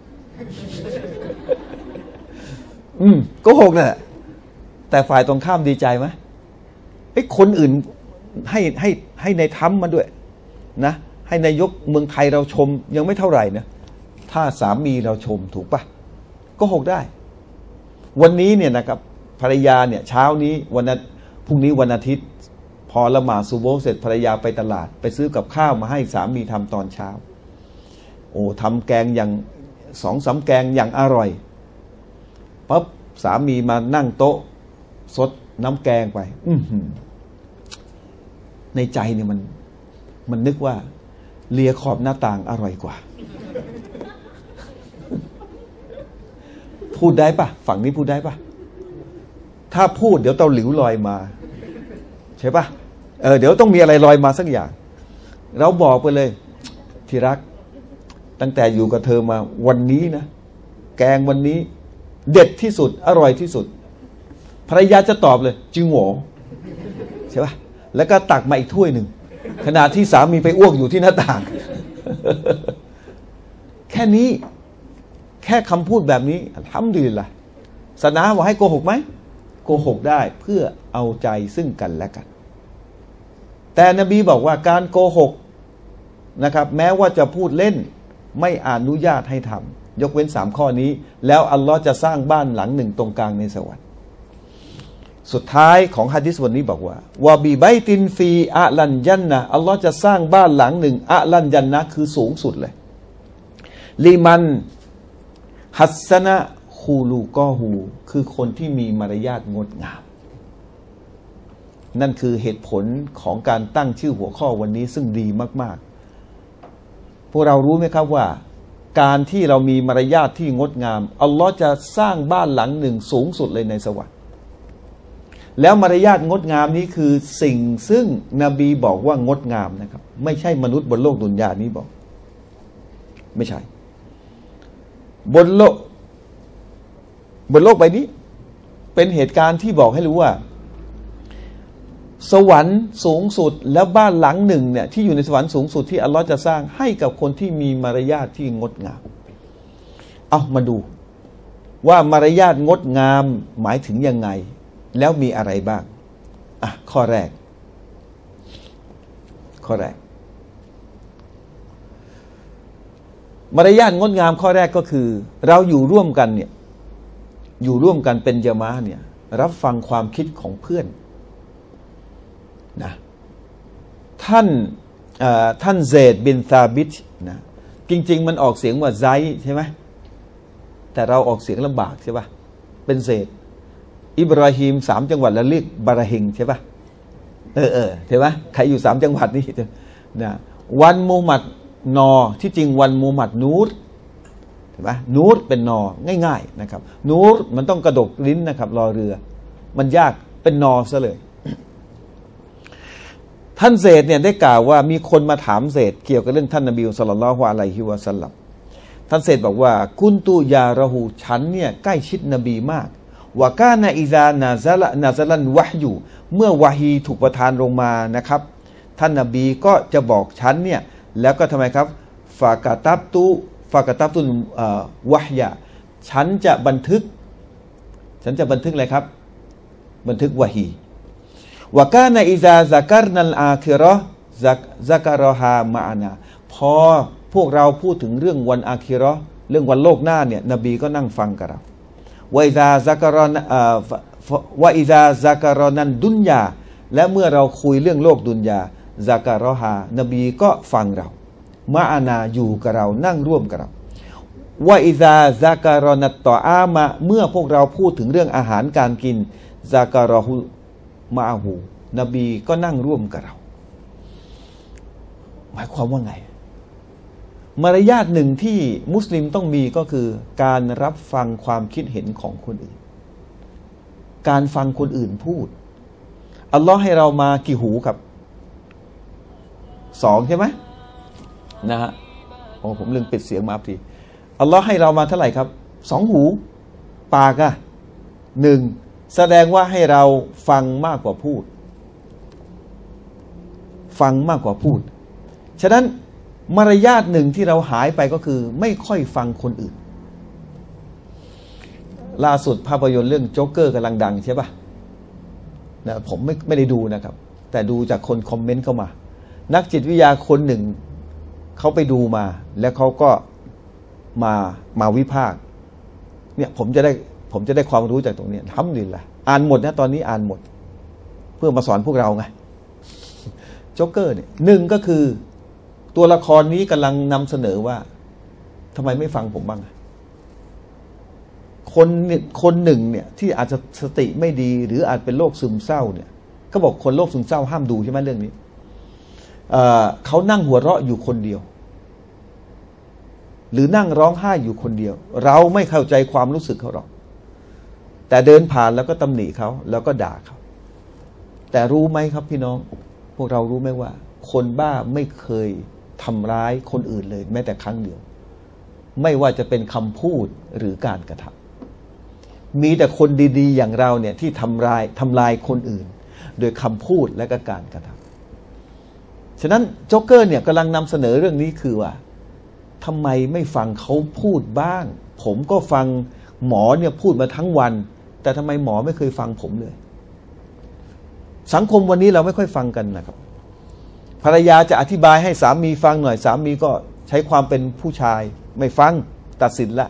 [SPEAKER 1] โกหกนั่นแหละแต่ฝ่ายตรงข้ามดีใจไหมคนอื่นให้ในธรรมมาด้วยนะให้นายกเมืองไทยเราชมยังไม่เท่าไหร่นะถ้าสามีเราชมถูกปะโกหกได้วันนี้เนี่ยนะครับภรรยาเนี่ยเช้านี้พรุ่งนี้วันอาทิตย์พอละหมาดซุโบฮ์เสร็จภรรยาไปตลาดไปซื้อกับข้าวมาให้สามีทำตอนเช้าโอ้ทำแกงอย่าง2-3แกงอย่างอร่อยปั๊บสามีมานั่งโต๊ะสดน้ำแกงไปในใจเนี่ยมันนึกว่าเลียขอบหน้าต่างอร่อยกว่าพูดได้ปะฝั่งนี้พูดได้ปะถ้าพูดเดี๋ยวเตาหลิวลอยมาใช่ปะเดี๋ยวต้องมีอะไรลอยมาสักอย่างเราบอกไปเลยที่รักตั้งแต่อยู่กับเธอมาวันนี้นะแกงวันนี้เด็ดที่สุดอร่อยที่สุดภรรยาจะตอบเลยจริงเหรอใช่ปะแล้วก็ตักมาอีกถ้วยหนึ่งขณะที่สามีไปอ้วกอยู่ที่หน้าต่างแค่นี้แค่คำพูดแบบนี้อัลฮัมดุลิลละห์ศาสนาบอกให้โกหกไหมโกหกได้เพื่อเอาใจซึ่งกันและกันแต่นบีบอกว่าการโกหกนะครับแม้ว่าจะพูดเล่นไม่อนุญาตให้ทำยกเว้น3ข้อนี้แล้วอัลลอฮ์จะสร้างบ้านหลังหนึ่งตรงกลางในสวรรค์สุดท้ายของหะดีษบทนี้บอกว่าวะบีไบตินฟีอะลันญันนะอัลลอฮ์จะสร้างบ้านหลังหนึ่งอะลันญันนะคือสูงสุดเลยลิมันฮัสนะคูลูกอฮูคือคนที่มีมารยาทงดงามนั่นคือเหตุผลของการตั้งชื่อหัวข้อวันนี้ซึ่งดีมากๆพวกเรารู้ไหมครับว่าการที่เรามีมารยาทที่งดงามอัลลอฮ์จะสร้างบ้านหลังหนึ่งสูงสุดเลยในสวรรค์แล้วมารยาทงดงามนี้คือสิ่งซึ่งนบีบอกว่างดงามนะครับไม่ใช่มนุษย์บนโลกดุนยานี้บอกไม่ใช่บนโลกใบนี้เป็นเหตุการณ์ที่บอกให้รู้ว่าสวรรค์สูงสุดแล้วบ้านหลังหนึ่งเนี่ยที่อยู่ในสวรรค์สูงสุดที่อัลลอฮ์จะสร้างให้กับคนที่มีมารยาทที่งดงามเอามาดูว่ามารยาทงดงามหมายถึงยังไงแล้วมีอะไรบ้างข้อแรกมารยาทงดงามข้อแรกก็คือเราอยู่ร่วมกันเนี่ยอยู่ร่วมกันเป็นญะมาอะห์เนี่ยรับฟังความคิดของเพื่อนนะท่านเซดบินซาบิตนะจริงๆมันออกเสียงว่าไซใช่ไหมแต่เราออกเสียงลำบากใช่ปะเป็นเซดอิบราฮิม3 จังหวัดแล้วเรียกบาราฮิงใช่ปะใช่ปะใครอยู่3 จังหวัดนี่นะวันมูฮัมหมัดนอที่จริงวันมูฮัมหมัดนูรเห็นไหมนูรเป็นนอง่ายๆนะครับนูรมันต้องกระดกลิ้นนะครับรอเรือมันยากเป็นนอซะเลยท่านเซดเนี่ยได้กล่าวว่ามีคนมาถามเซดเกี่ยวกับเรื่องท่านนบีศ็อลลัลลอฮุอะลัยฮิวะซัลลัมท่านเซดบอกว่ากุนตุยาระหูฉันเนี่ยใกล้ชิดนบีมากวะกานะอิซานาซาลันวะฮยูเมื่อวะฮีถูกประทานลงมานะครับท่านนบีก็จะบอกฉันเนี่ยแล้วก็ทำไมครับฟากาตับตุวะฮยะฉันจะบันทึกอะไรครับบันทึกวะฮีวะกานะอิซาซักรนัลอาคิเราะห์ซักรอฮามาอานาพอพวกเราพูดถึงเรื่องวันอาคิเราะห์เรื่องวันโลกหน้าเนี่ยนบีก็นั่งฟังกับเราวะอิซาซักรอนันดุนยาและเมื่อเราคุยเรื่องโลกดุนยาซักรอฮานบีก็ฟังเรามาอานาอยู่กับเรานั่งร่วมกับเราวะอิซาซักรอนัตตออามะเมื่อพวกเราพูดถึงเรื่องอาหารการกินซักรอฮุมาอาหูนบีก็นั่งร่วมกับเราหมายความว่าไงมารยาทหนึ่งที่มุสลิมต้องมีก็คือการรับฟังความคิดเห็นของคนอื่นการฟังคนอื่นพูดอัลลอฮ์ให้เรามากี่หูครับ2ใช่ไหมนะฮะผมลืมปิดเสียงมาทีอัลลอฮ์ให้เรามาเท่าไหร่ครับ2 หูปาก1แสดงว่าให้เราฟังมากกว่าพูดฉะนั้นมารยาทหนึ่งที่เราหายไปก็คือไม่ค่อยฟังคนอื่นล่าสุดภาพยนตร์เรื่องโจ๊กเกอร์กำลังดังใช่ปะนะผมไม่ได้ดูนะครับแต่ดูจากคนคอมเมนต์เข้ามานักจิตวิทยาคนหนึ่งเขาไปดูมาแล้วเขาก็มาวิพากษ์เนี่ยผมจะได้ความรู้จากตรงนี้ทำดีละอ่านหมดนะตอนนี้อ่านหมดเพื่อมาสอนพวกเราไงโจ๊กเกอร์เนี่ย1ก็คือตัวละครนี้กำลังนำเสนอว่าทำไมไม่ฟังผมบ้างคนหนึ่งเนี่ยที่อาจจะสติไม่ดีหรืออาจเป็นโรคซึมเศร้าเนี่ยเขาบอกคนโรคซึมเศร้าห้ามดูใช่ไหมเรื่องนี้เขานั่งหัวเราะอยู่คนเดียวหรือนั่งร้องไห้อยู่คนเดียวเราไม่เข้าใจความรู้สึกเขาหรอกแต่เดินผ่านแล้วก็ตำหนิเขาแล้วก็ด่าเขาแต่รู้ไหมครับพี่น้องพวกเรารู้ไหมว่าคนบ้าไม่เคยทำร้ายคนอื่นเลยแม้แต่ครั้งเดียวไม่ว่าจะเป็นคำพูดหรือการกระทำมีแต่คนดีๆอย่างเราเนี่ยที่ทำลายคนอื่นโดยคำพูดและก็การกระทำฉะนั้นโจ๊กเกอร์เนี่ยกำลังนำเสนอเรื่องนี้คือว่าทำไมไม่ฟังเขาพูดบ้างผมก็ฟังหมอเนี่ยพูดมาทั้งวันแต่ทำไมหมอไม่เคยฟังผมเลยสังคมวันนี้เราไม่ค่อยฟังกันนะครับภรรยาจะอธิบายให้สามีฟังหน่อยสามีก็ใช้ความเป็นผู้ชายไม่ฟังตัดสินละ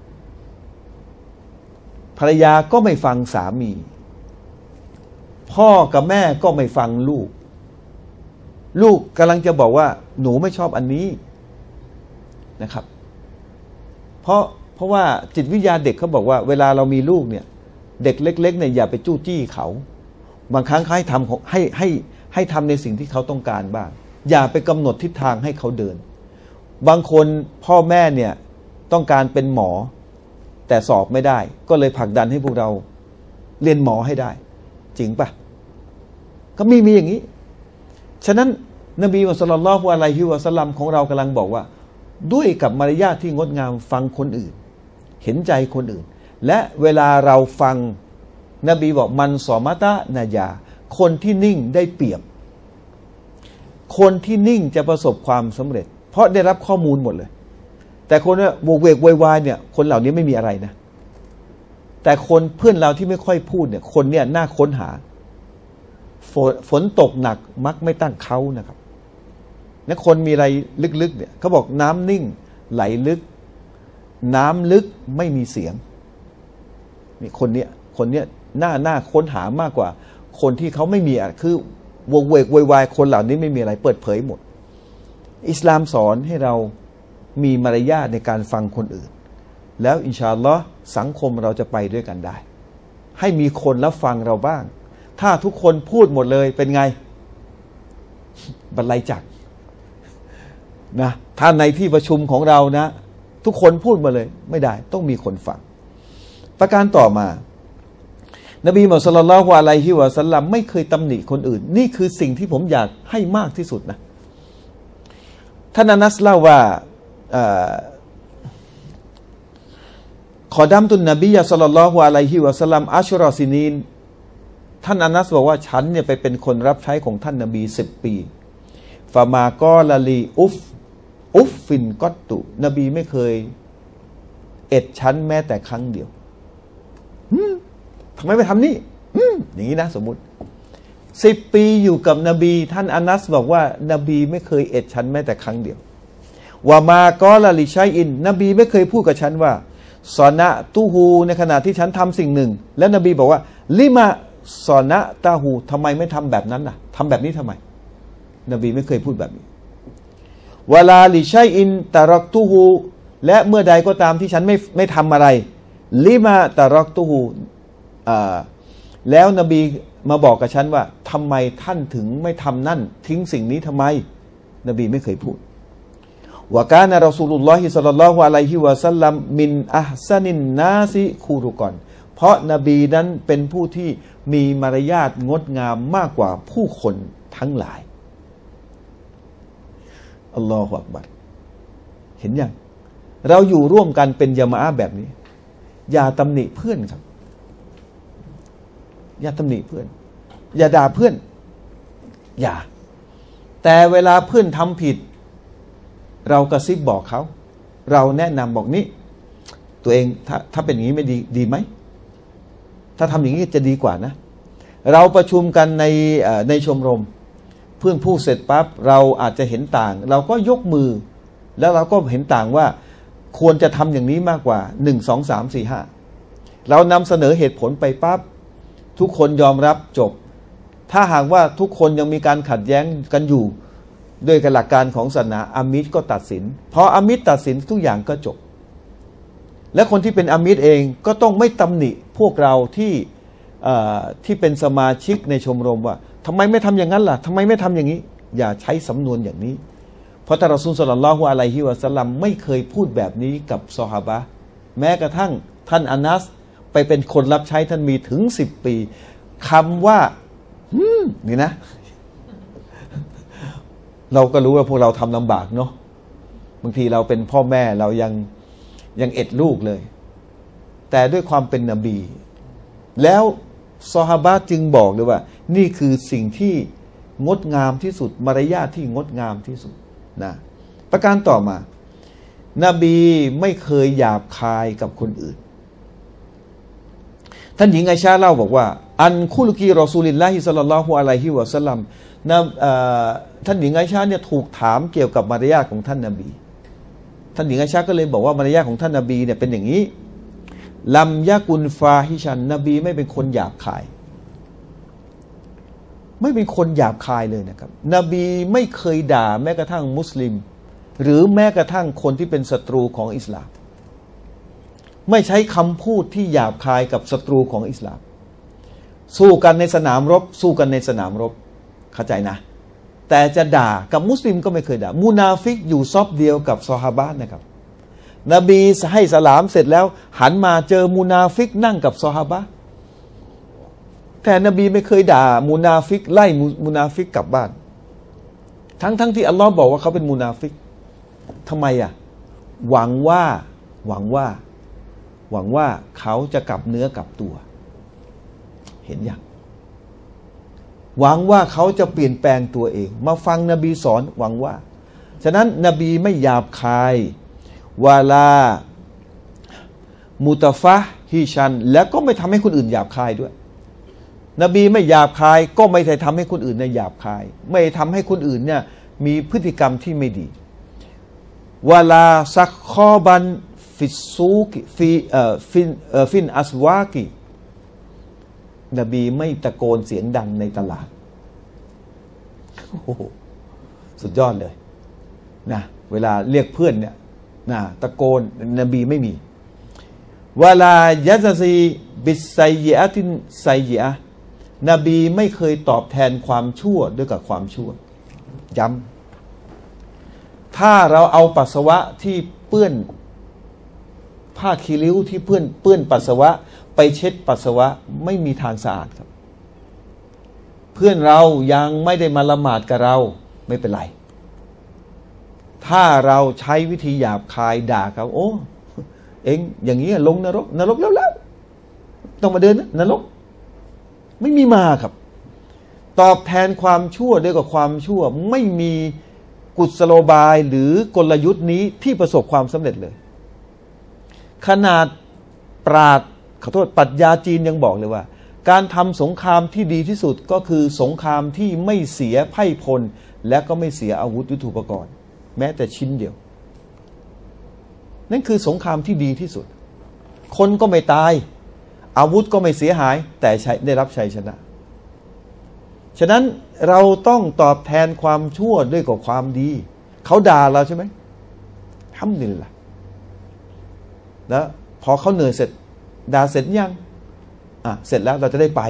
[SPEAKER 1] ภรรยาก็ไม่ฟังสามีพ่อกับแม่ก็ไม่ฟังลูกลูกกำลังจะบอกว่าหนูไม่ชอบอันนี้นะครับเพราะว่าจิตวิทยาเด็กเขาบอกว่าเวลาเรามีลูกเนี่ยเด็กเล็กๆเนี่ยอย่าไปจู้จี้เขาบางครั้งให้ทำให้ทำในสิ่งที่เขาต้องการบ้างอย่าไปกำหนดทิศทางให้เขาเดินบางคนพ่อแม่เนี่ยต้องการเป็นหมอแต่สอบไม่ได้ก็เลยผลักดันให้พวกเราเรียนหมอให้ได้จริงปะก็มีอย่างนี้ฉะนั้นนบีมุฮัมมัด ศ็อลลัลลอฮุอะลัยฮิวะซัลลัมของเรากำลังบอกว่าด้วยกับมารยาทที่งดงามฟังคนอื่นเห็นใจคนอื่นและเวลาเราฟังนบีบอกมันสอมาตะนายาคนที่นิ่งได้เปรียบคนที่นิ่งจะประสบความสำเร็จเพราะได้รับข้อมูลหมดเลยแต่คนเนี่ยโวกเวกโวยวายเนี่ยคนเหล่านี้ไม่มีอะไรนะแต่คนเพื่อนเราที่ไม่ค่อยพูดเนี่ยคนเนี่ยน่าค้นหาฝนตกหนักมักไม่ตั้งเขานะครับและคนมีอะไรลึกๆเนี่ยเขาบอกน้ำนิ่งไหลลึกน้ำลึกไม่มีเสียงนี่คนเนี้ยน่าค้นหามากกว่าคนที่เขาไม่มีอะคือวงเวกโวยวายคนเหล่านี้ไม่มีอะไรเปิดเผยหมดอิสลามสอนให้เรามีมารยาทในการฟังคนอื่นแล้วอินชาอัลลอฮ์สังคมเราจะไปด้วยกันได้ให้มีคนรับฟังเราบ้างถ้าทุกคนพูดหมดเลยเป็นไงบรรลัยจักรนะถ้าในที่ประชุมของเรานะทุกคนพูดมาเลยไม่ได้ต้องมีคนฟังประการต่อมานบีมุฮัมมัด ศ็อลลัลลอฮุอะลัยฮิวะซัลลัมไม่เคยตำหนิคนอื่นนี่คือสิ่งที่ผมอยากให้มากที่สุดนะท่านอานัสเล่าว่าขอดัมตุนนบีศ็อลลัลลอฮุอะลัยฮิวะซัลลัมอัชรอซินีนท่านอานัสบอกว่าฉันเนี่ยไปเป็นคนรับใช้ของท่านนบี10 ปีฟามากอลาลีอุฟฟินกอตตุนบีไม่เคยเอ็ดฉันแม้แต่ครั้งเดียวทำไมไม่ทำนี่อย่างนี้นะสมมุติ10 ปีอยู่กับนบีท่านอานัสบอกว่านบีไม่เคยเอ็ดฉันแม้แต่ครั้งเดียวว่ามากอลาลิชัยอินนบีไม่เคยพูดกับฉันว่าซอนะตูฮูในขณะที่ฉันทำสิ่งหนึ่งแล้วนบีบอกว่าลิมาซอนะตาฮูทำไมไม่ทำแบบนั้นน่ะทำแบบนี้ทำไมนบีไม่เคยพูดแบบนี้วลาลิชัยอินตารักตูฮูและเมื่อใดก็ตามที่ฉันไม่ทำอะไรลิมาตารักตูฮูแล้วนบีมาบอกกับฉันว่าทำไมท่านถึงไม่ทำนั่นทิ้งสิ่งนี้ทำไมนบีไม่เคยพูดวะกานะรอซูลุลลอฮิศ็อลลัลลอฮุอะลัยฮิวะซัลลัมมินอัห์ซานินนาซิคูรุกอนเพราะนบีนั้นเป็นผู้ที่มีมารยาทงดงามมากกว่าผู้คนทั้งหลายอัลลอฮฺอักบัรเห็นยังเราอยู่ร่วมกันเป็นญะมาอะห์แบบนี้อย่าตำหนิเพื่อนครับอย่าตำหนิเพื่อนอย่าด่าเพื่อนอย่าแต่เวลาเพื่อนทำผิดเรากระซิบบอกเขาเราแนะนำบอกนี่ตัวเองถ้าเป็นอย่างนี้ไม่ดีไหมถ้าทำอย่างนี้จะดีกว่านะเราประชุมกันในชมรมเพื่อนพูดเสร็จปั๊บเราอาจจะเห็นต่างเราก็ยกมือแล้วเราก็เห็นต่างว่าควรจะทำอย่างนี้มากกว่า1 2 3 4 5เรานำเสนอเหตุผลไปปั๊บทุกคนยอมรับจบถ้าหากว่าทุกคนยังมีการขัดแย้งกันอยู่ด้วยหลักการของศาสนาอามิดก็ตัดสินพออามิดตัดสินทุกอย่างก็จบและคนที่เป็นอามิดเองก็ต้องไม่ตำหนิพวกเราที่เป็นสมาชิกในชมรมว่าทำไมไม่ทำอย่างนั้นล่ะทำไมไม่ทำอย่างนี้อย่าใช้สำนวนอย่างนี้เพราะท่านรอซูล ศ็อลลัลลอฮุอะลัยฮิวะซัลลัมไม่เคยพูดแบบนี้กับซอฮาบะห์แม้กระทั่งท่านอานัสไปเป็นคนรับใช้ท่านมีถึง10 ปีคำว่านี่นะ เราก็รู้ว่าพวกเราทำลำบากเนาะบางทีเราเป็นพ่อแม่เรายังเอ็ดลูกเลยแต่ด้วยความเป็นนบีแล้วซอฮาบะห์จึงบอกเลยว่านี่คือสิ่งที่งดงามที่สุดมารยาทที่งดงามที่สุดนะประการต่อมานบีไม่เคยหยาบคายกับคนอื่นท่านหญิงไอชาเล่าบอกว่าอันคุลกีรอซูลิลลาฮิศ็อลลัลลอฮุอะลัยฮิวะซัลลัมท่านหญิงไอชาเนี่ยถูกถามเกี่ยวกับมารยาทของท่านนบีท่านหญิงไอชาก็เลยบอกว่ามารยาทของท่านนบีเนี่ยเป็นอย่างนี้ลัมยะกุนฟาฮิชันนบีไม่เป็นคนหยาบคายไม่เป็นคนหยาบคายเลยนะครับนบีไม่เคยด่าแม้กระทั่งมุสลิมหรือแม้กระทั่งคนที่เป็นศัตรูของอิสลามไม่ใช้คำพูดที่หยาบคายกับศัตรูของอิสลามสู้กันในสนามรบสู้กันในสนามรบเข้าใจนะแต่จะด่ากับมุสลิมก็ไม่เคยด่ามุนาฟิกอยู่ซอบเดียวกับซอฮาบะห์นะครับนบีให้สลามเสร็จแล้วหันมาเจอมุนาฟิกนั่งกับซอฮาบะห์แต่นบีไม่เคยด่ามุนาฟิกไล่มุนาฟิกกลับบ้านทั้งที่อัลลอฮ์บอกว่าเขาเป็นมุนาฟิกทำไมหวังว่าเขาจะกลับเนื้อกลับตัวเห็นยังหวังว่าเขาจะเปลี่ยนแปลงตัวเองมาฟังนบีสอนหวังว่าฉะนั้นนบีไม่หยาบคายวาลามุตฟะฮิชันและก็ไม่ทำให้คนอื่นหยาบคายด้วยนบีไม่หยาบคายก็ไม่ได้ทำให้คนอื่นเนี่ยหยาบคายไม่ทำให้คนอื่นเนี่ยมีพฤติกรรมที่ไม่ดีวาลาซักคอบันฟิซูกิฟินอัสวากินบีไม่ตะโกนเสียงดังในตลาดโอ้โหสุดยอดเลยนะเวลาเรียกเพื่อนเนี่ยนะตะโกนนบีไม่มีวาลายะซะซีบิสไซยิอะตินไซยิอะนบีไม่เคยตอบแทนความชั่วด้วยกับความชั่วย้ำถ้าเราเอาปัสสาวะที่เปื้อนผ้าคีริ้วที่เปื้อนปัสสาวะไปเช็ดปัสสาวะไม่มีทางสะอาดครับเพื่อนเรายังไม่ได้มาละหมาดกับเราไม่เป็นไรถ้าเราใช้วิธีหยาบคายด่าเขาโอ้เอ็งอย่างนี้ลงนรกแล้วต้องมาเดินนรกไม่มีมาครับตอบแทนความชั่วด้วยกับความชั่วไม่มีกุศโลบายหรือกลยุทธ์นี้ที่ประสบความสำเร็จเลยขนาดปราชญ์ขอโทษปรัชญาจีนยังบอกเลยว่าการทำสงครามที่ดีที่สุดก็คือสงครามที่ไม่เสียไพร่พลและก็ไม่เสียอาวุธยุทโธปกรณ์แม้แต่ชิ้นเดียวนั่นคือสงครามที่ดีที่สุดคนก็ไม่ตายอาวุธก็ไม่เสียหายแต่ได้รับชัยชนะฉะนั้นเราต้องตอบแทนความชั่วด้วยกับความดีเขาด่าเราใช่ไหมทำนี่แหละแล้วพอเขาเหนื่อยเสร็จด่าเสร็จยังเสร็จแล้วเราจะได้ไป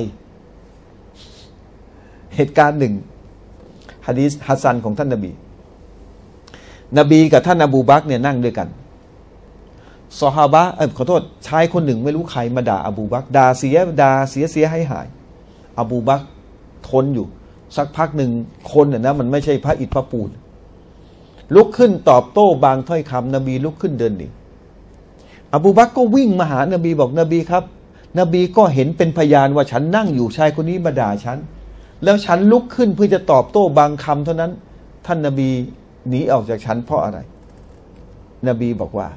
[SPEAKER 1] เหตุการณ์หนึ่งหะดีษฮัสซันของท่านนบีกับท่านอบูบักรเนี่ยนั่งด้วยกันซอฮาบะขอโทษชายคนหนึ่งไม่รู้ใครมาด่าอบูบักรด่าเสียหายอบูบักรทนอยู่สักพักหนึ่งคนนะมันไม่ใช่พระอิฐพระปูนลุกขึ้นตอบโต้บางถ้อยคำนบีลุกขึ้นเดินหนีอบูบักรก็วิ่งมาหานบีบอกนบีครับนบีก็เห็นเป็นพยานว่าฉันนั่งอยู่ชายคนนี้มาด่าฉันแล้วฉันลุกขึ้นเพื่อจะตอบโต้บางคำเท่านั้นท่านนบีหนีออกจากฉันเพราะอะไรนบีบอกว่า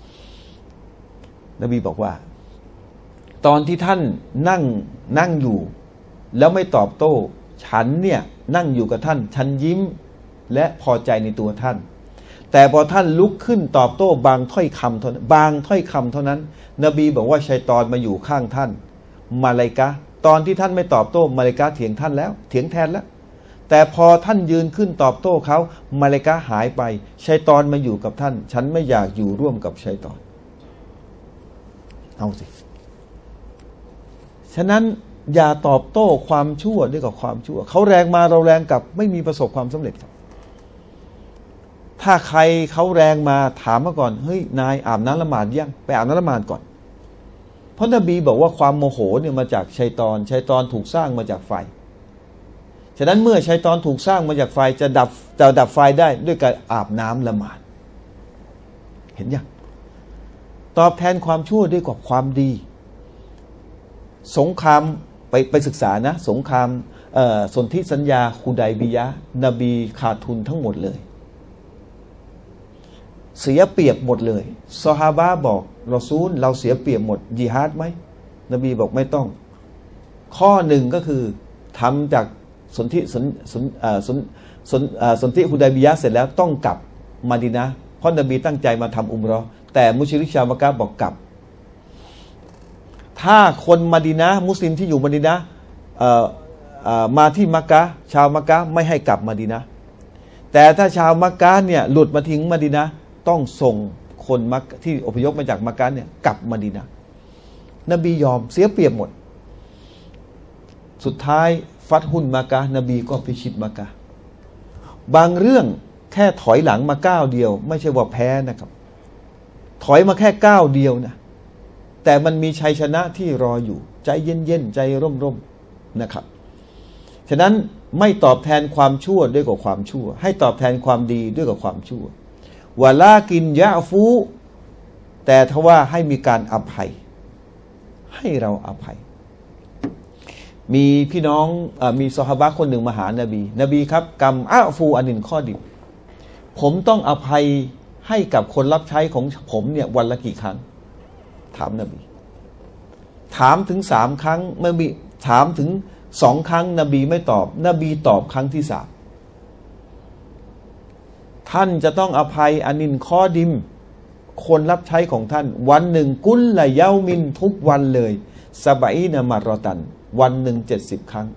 [SPEAKER 1] ตอนที่ท่านนั่งอยู่แล้วไม่ตอบโต้ฉันเนี่ยนั่งอยู่กับท่านฉันยิ้มและพอใจในตัวท่านแต่พอท่านลุกขึ้นตอบโต้บางถ้อยคำเท่านั้นนบีบอกว่าชัยฏอนมาอยู่ข้างท่านมาลาอิกะฮ์ตอนที่ท่านไม่ตอบโต้มาลาอิกะฮ์เถียงแทนแล้วแต่พอท่านยืนขึ้นตอบโต้เขามาลาอิกะฮ์หายไปชัยฏอนมาอยู่กับท่านฉันไม่อยากอยู่ร่วมกับชัยฏอนเอาสิฉะนั้นอย่าตอบโต้ความชั่วด้วยกับความชั่วเขาแรงมาเราแรงกลับไม่มีประสบความสำเร็จครับถ้าใครเขาแรงมาถามมาก่อนเฮ้ยนายอาบน้ำละหมาดยังไปอาบน้ำละหมาดก่อนเพราะนบีบอกว่าความโมโหเนี่ยมาจากชัยฏอนถูกสร้างมาจากไฟฉะนั้นเมื่อชัยฏอนถูกสร้างมาจากไฟจะดับไฟได้ด้วยการอาบน้ำละหมาดเห็นยังตอบแทนความชั่วด้วยกับความดีสงครามไปศึกษานะสงครามสนธิสัญญาฮูดัยบียะห์นบีขาดทุนทั้งหมดเลยเสียเปรียบหมดเลยซอฮาบะห์บอกรอซูลเราเสียเปรียบหมดญิฮาดไหมนบีบอกไม่ต้องข้อหนึ่งก็คือทำจากสนธิฮูดัยบียะห์เสร็จแล้วต้องกลับมะดีนะห์เพราะนบีตั้งใจมาทำอุมเราะห์แต่มุชริกชาวมักกะฮ์บอกกลับถ้าคนมะดีนะห์มุสลิมที่อยู่มะดีนะห์มาที่มักกะฮ์ชาวมักกะฮ์ไม่ให้กลับมะดีนะห์แต่ถ้าชาวมักกะฮ์เนี่ยหลุดมาทิ้งมะดีนะห์ต้องส่งคนมักที่อพยพมาจากมักกะฮ์เนี่ยกลับมะดีนะห์นบียอมเสียเปรียบหมดสุดท้ายฟัตฮุนมักกะฮ์นบีก็พิชิตมักกะฮ์บางเรื่องแค่ถอยหลังมาก้าวเดียวไม่ใช่ว่าแพ้นะครับถอยมาแค่ก้าวเดียวนะแต่มันมีชัยชนะที่รออยู่ใจเย็นๆใจร่มๆนะครับฉะนั้นไม่ตอบแทนความชั่วด้วยกับความชั่วให้ตอบแทนความดีด้วยกับความชั่ววะลากินยะฟูแต่ทว่าให้มีการอภัยให้เราอภัยมีพี่น้องมีซอฮาบะห์คนหนึ่งมาหานบีครับกัมอะฟูอันินข้อดิบผมต้องอภัยให้กับคนรับใช้ของผมเนี่ยวันละกี่ครั้งถามนบีถามถึง3 ครั้งเมื่อมีถามถึง2 ครั้งนบีไม่ตอบนบีตอบครั้งที่3ท่านจะต้องอภัยอานินข้อดิมคนรับใช้ของท่านวันหนึ่งกุลละเยามินทุกวันเลยซะบะอีนะมารอตันวันหนึ่ง70 ครั้ง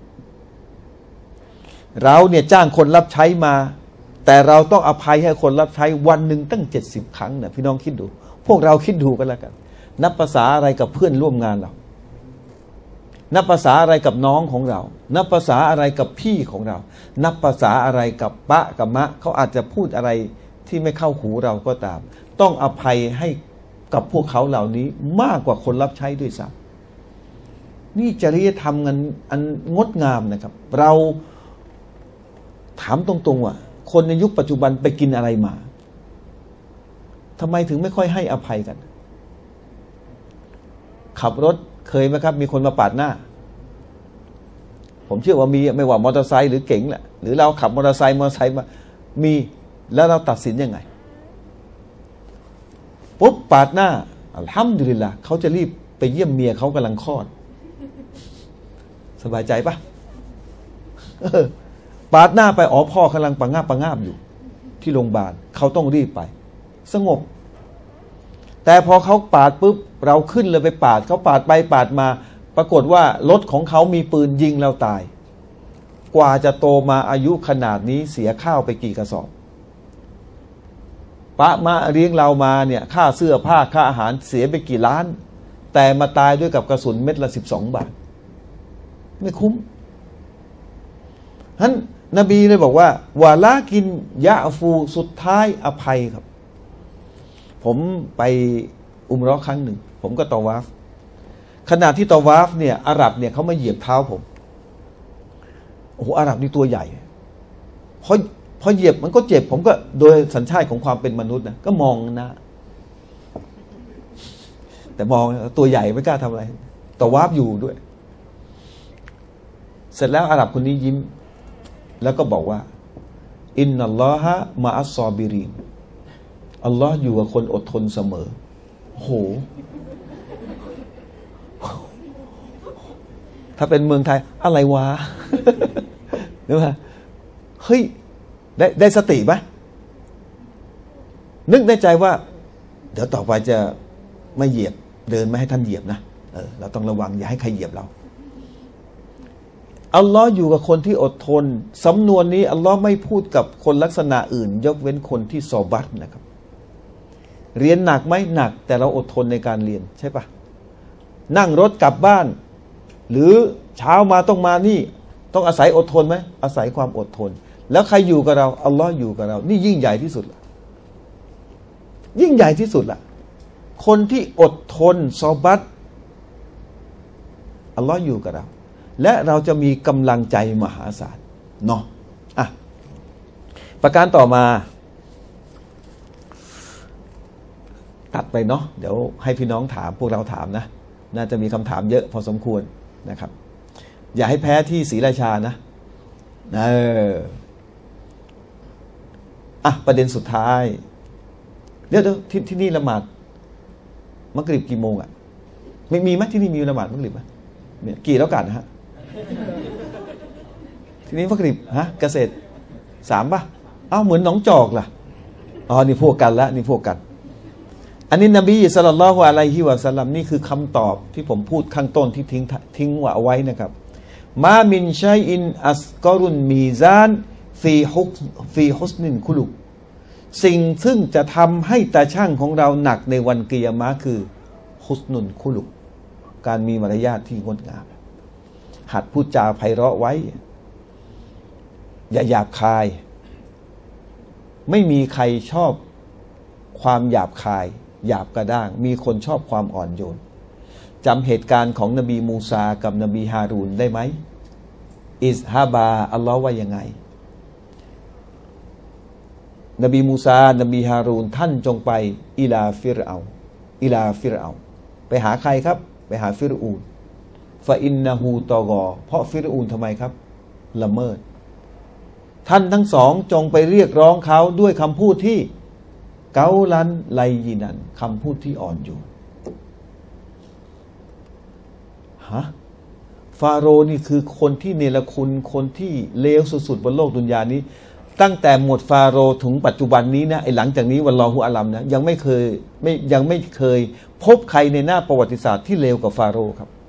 [SPEAKER 1] เราเนี่ยจ้างคนรับใช้มาแต่เราต้องอภัยให้คนรับใช้วันหนึ่งตั้ง70 ครั้งนะพี่น้องคิดดูพวกเราคิดดูกันแล้วกันนับภาษาอะไรกับเพื่อนร่วมงานเรานับภาษาอะไรกับน้องของเรานับภาษาอะไรกับพี่ของเรานับภาษาอะไรกับปะกับมะเขาอาจจะพูดอะไรที่ไม่เข้าหูเราก็ตามต้องอภัยให้กับพวกเขาเหล่านี้มากกว่าคนรับใช้ด้วยซ้ำนี่จริยธรรมกันอันงดงามนะครับเราถามตรงๆว่าคนในยุคปัจจุบันไปกินอะไรมาทำไมถึงไม่ค่อยให้อภัยกันขับรถเคยไหมครับมีคนมาปาดหน้าผมเชื่อว่ามีไม่ว่ามอเตอร์ไซค์หรือเก๋งแหละหรือเราขับมอเตอร์ไซค์มามีแล้วเราตัดสินยังไงปุ๊บปาดหน้าอัลฮัมดุลิลละห์เขาจะรีบไปเยี่ยมเมียเขากำลังคลอดสบายใจปะปาดหน้าไปพ่อกำลังปะงาบอยู่ที่โรงพยาบาลเขาต้องรีบไปสงบแต่พอเขาปาดปุ๊บเราขึ้นเลยไปปาดเขาปาดไปปาดมาปรากฏว่ารถของเขามีปืนยิงเราตายกว่าจะโตมาอายุขนาดนี้เสียข้าวไปกี่กระสอบปะมาเลี้ยงเรามาเนี่ยค่าเสื้อผ้าค่าอาหารเสียไปกี่ล้านแต่มาตายด้วยกับกระสุนเม็ดละ12 บาทไม่คุ้มฉะนั้นนบีเลยบอกว่าวะลากินยะฟูสุดท้ายอภัยครับผมไปอุมเราะห์ครั้งหนึ่งผมก็ตอวาฟขณะที่ตอวาฟเนี่ยอาหรับเนี่ยเขามาเหยียบเท้าผมโอ้โหอาหรับนี่ตัวใหญ่พอเหยียบมันก็เจ็บผมก็โดยสัญชาติของความเป็นมนุษย์นะก็มองนะแต่มองตัวใหญ่ไม่กล้าทำอะไรตอวาฟอยู่ด้วยเสร็จแล้วอาหรับคนนี้ยิ้มแล้วก็บอกว่าอินนัลลอฮะมะอัสซอบิรินอัลลอฮ์อยู่กับคนอดทนเสมอโหถ้าเป็นเมืองไทยอะไรวะหรือว่าเฮ้ยได้สติไหมนึกในใจว่าเดี๋ยวต่อไปจะไม่เหยียบเดินไม่ให้ท่านเหยียบนะเราต้องระวังอย่าให้ใครเหยียบเราอัลลอฮ์อยู่กับคนที่อดทนสำนวนนี้อัลลอฮ์ไม่พูดกับคนลักษณะอื่นยกเว้นคนที่ซอบัตนะครับเรียนหนักไหมหนักแต่เราอดทนในการเรียนใช่ปะนั่งรถกลับบ้านหรือเช้ามาต้องมานี่ต้องอาศัยอดทนไหมอาศัยความอดทนแล้วใครอยู่กับเราอัลลอฮ์อยู่กับเรานี่ยิ่งใหญ่ที่สุดละยิ่งใหญ่ที่สุดละคนที่อดทนซอบัตอัลลอฮ์อยู่กับเราและเราจะมีกำลังใจมหาศาลเนาะอ่ะประการต่อมาตัดไปเนาะเดี๋ยวให้พี่น้องถามพวกเราถามนะน่าจะมีคำถามเยอะพอสมควรนะครับ อย่าให้แพ้ที่ศรีราชานะประเด็นสุดท้ายเดี๋ยวที่นี่ละหมาดมักริบกี่โมงอ่ะไม่มีไหมที่นี่มีละหมาดมักริบไหมเนี่ยกี่แล้วกันนะฮะที่นี่มักริบเกษตร3ป่ะเหมือนหนองจอกล่ะนี่พวกกันละนี่พวกกันอันนี้นบีศ็อลลัลลอฮุอะลัยฮิวะซัลลัมนี่คือคำตอบที่ผมพูดข้างต้นที่ทิ้งไว้นะครับมามินชัยอินอัสกอรุนมีซานฟีฮุสนินคุลุกสิ่งซึ่งจะทำให้ตาช่างของเราหนักในวันกิยามะห์คือฮุสนุนคุลุกการมีมารยาทที่งดงามหัดพูดจาไพเราะไว้อย่าหยาบคายไม่มีใครชอบความหยาบคายหยาบกระด้างมีคนชอบความอ่อนโยนจำเหตุการณ์ของนบีมูซากับนบีฮารูนได้ไหมอิสฮาบาอัลลอฮ์ว่ายังไงนบีมูซานบีฮารูนท่านจงไปอิลาฟิรเอาไปหาใครครับไปหาฟิรอูนฟาอินนะฮูตอกอเพราะฟิรอูนทำไมครับละเมิดท่านทั้งสองจงไปเรียกร้องเขาด้วยคำพูดที่เกาลันไลยินันคำพูดที่อ่อนโยนฟาโรห์นี่คือคนที่เนรคุณคนที่เลวสุดๆบนโลกดุนยานี้ตั้งแต่หมดฟาโรห์ถึงปัจจุบันนี้นะหลังจากนี้วัลลอฮุอาลัมนะยังไม่เคยพบใครในหน้าประวัติศาสตร์ที่เลวกว่าฟาโรห์ครับ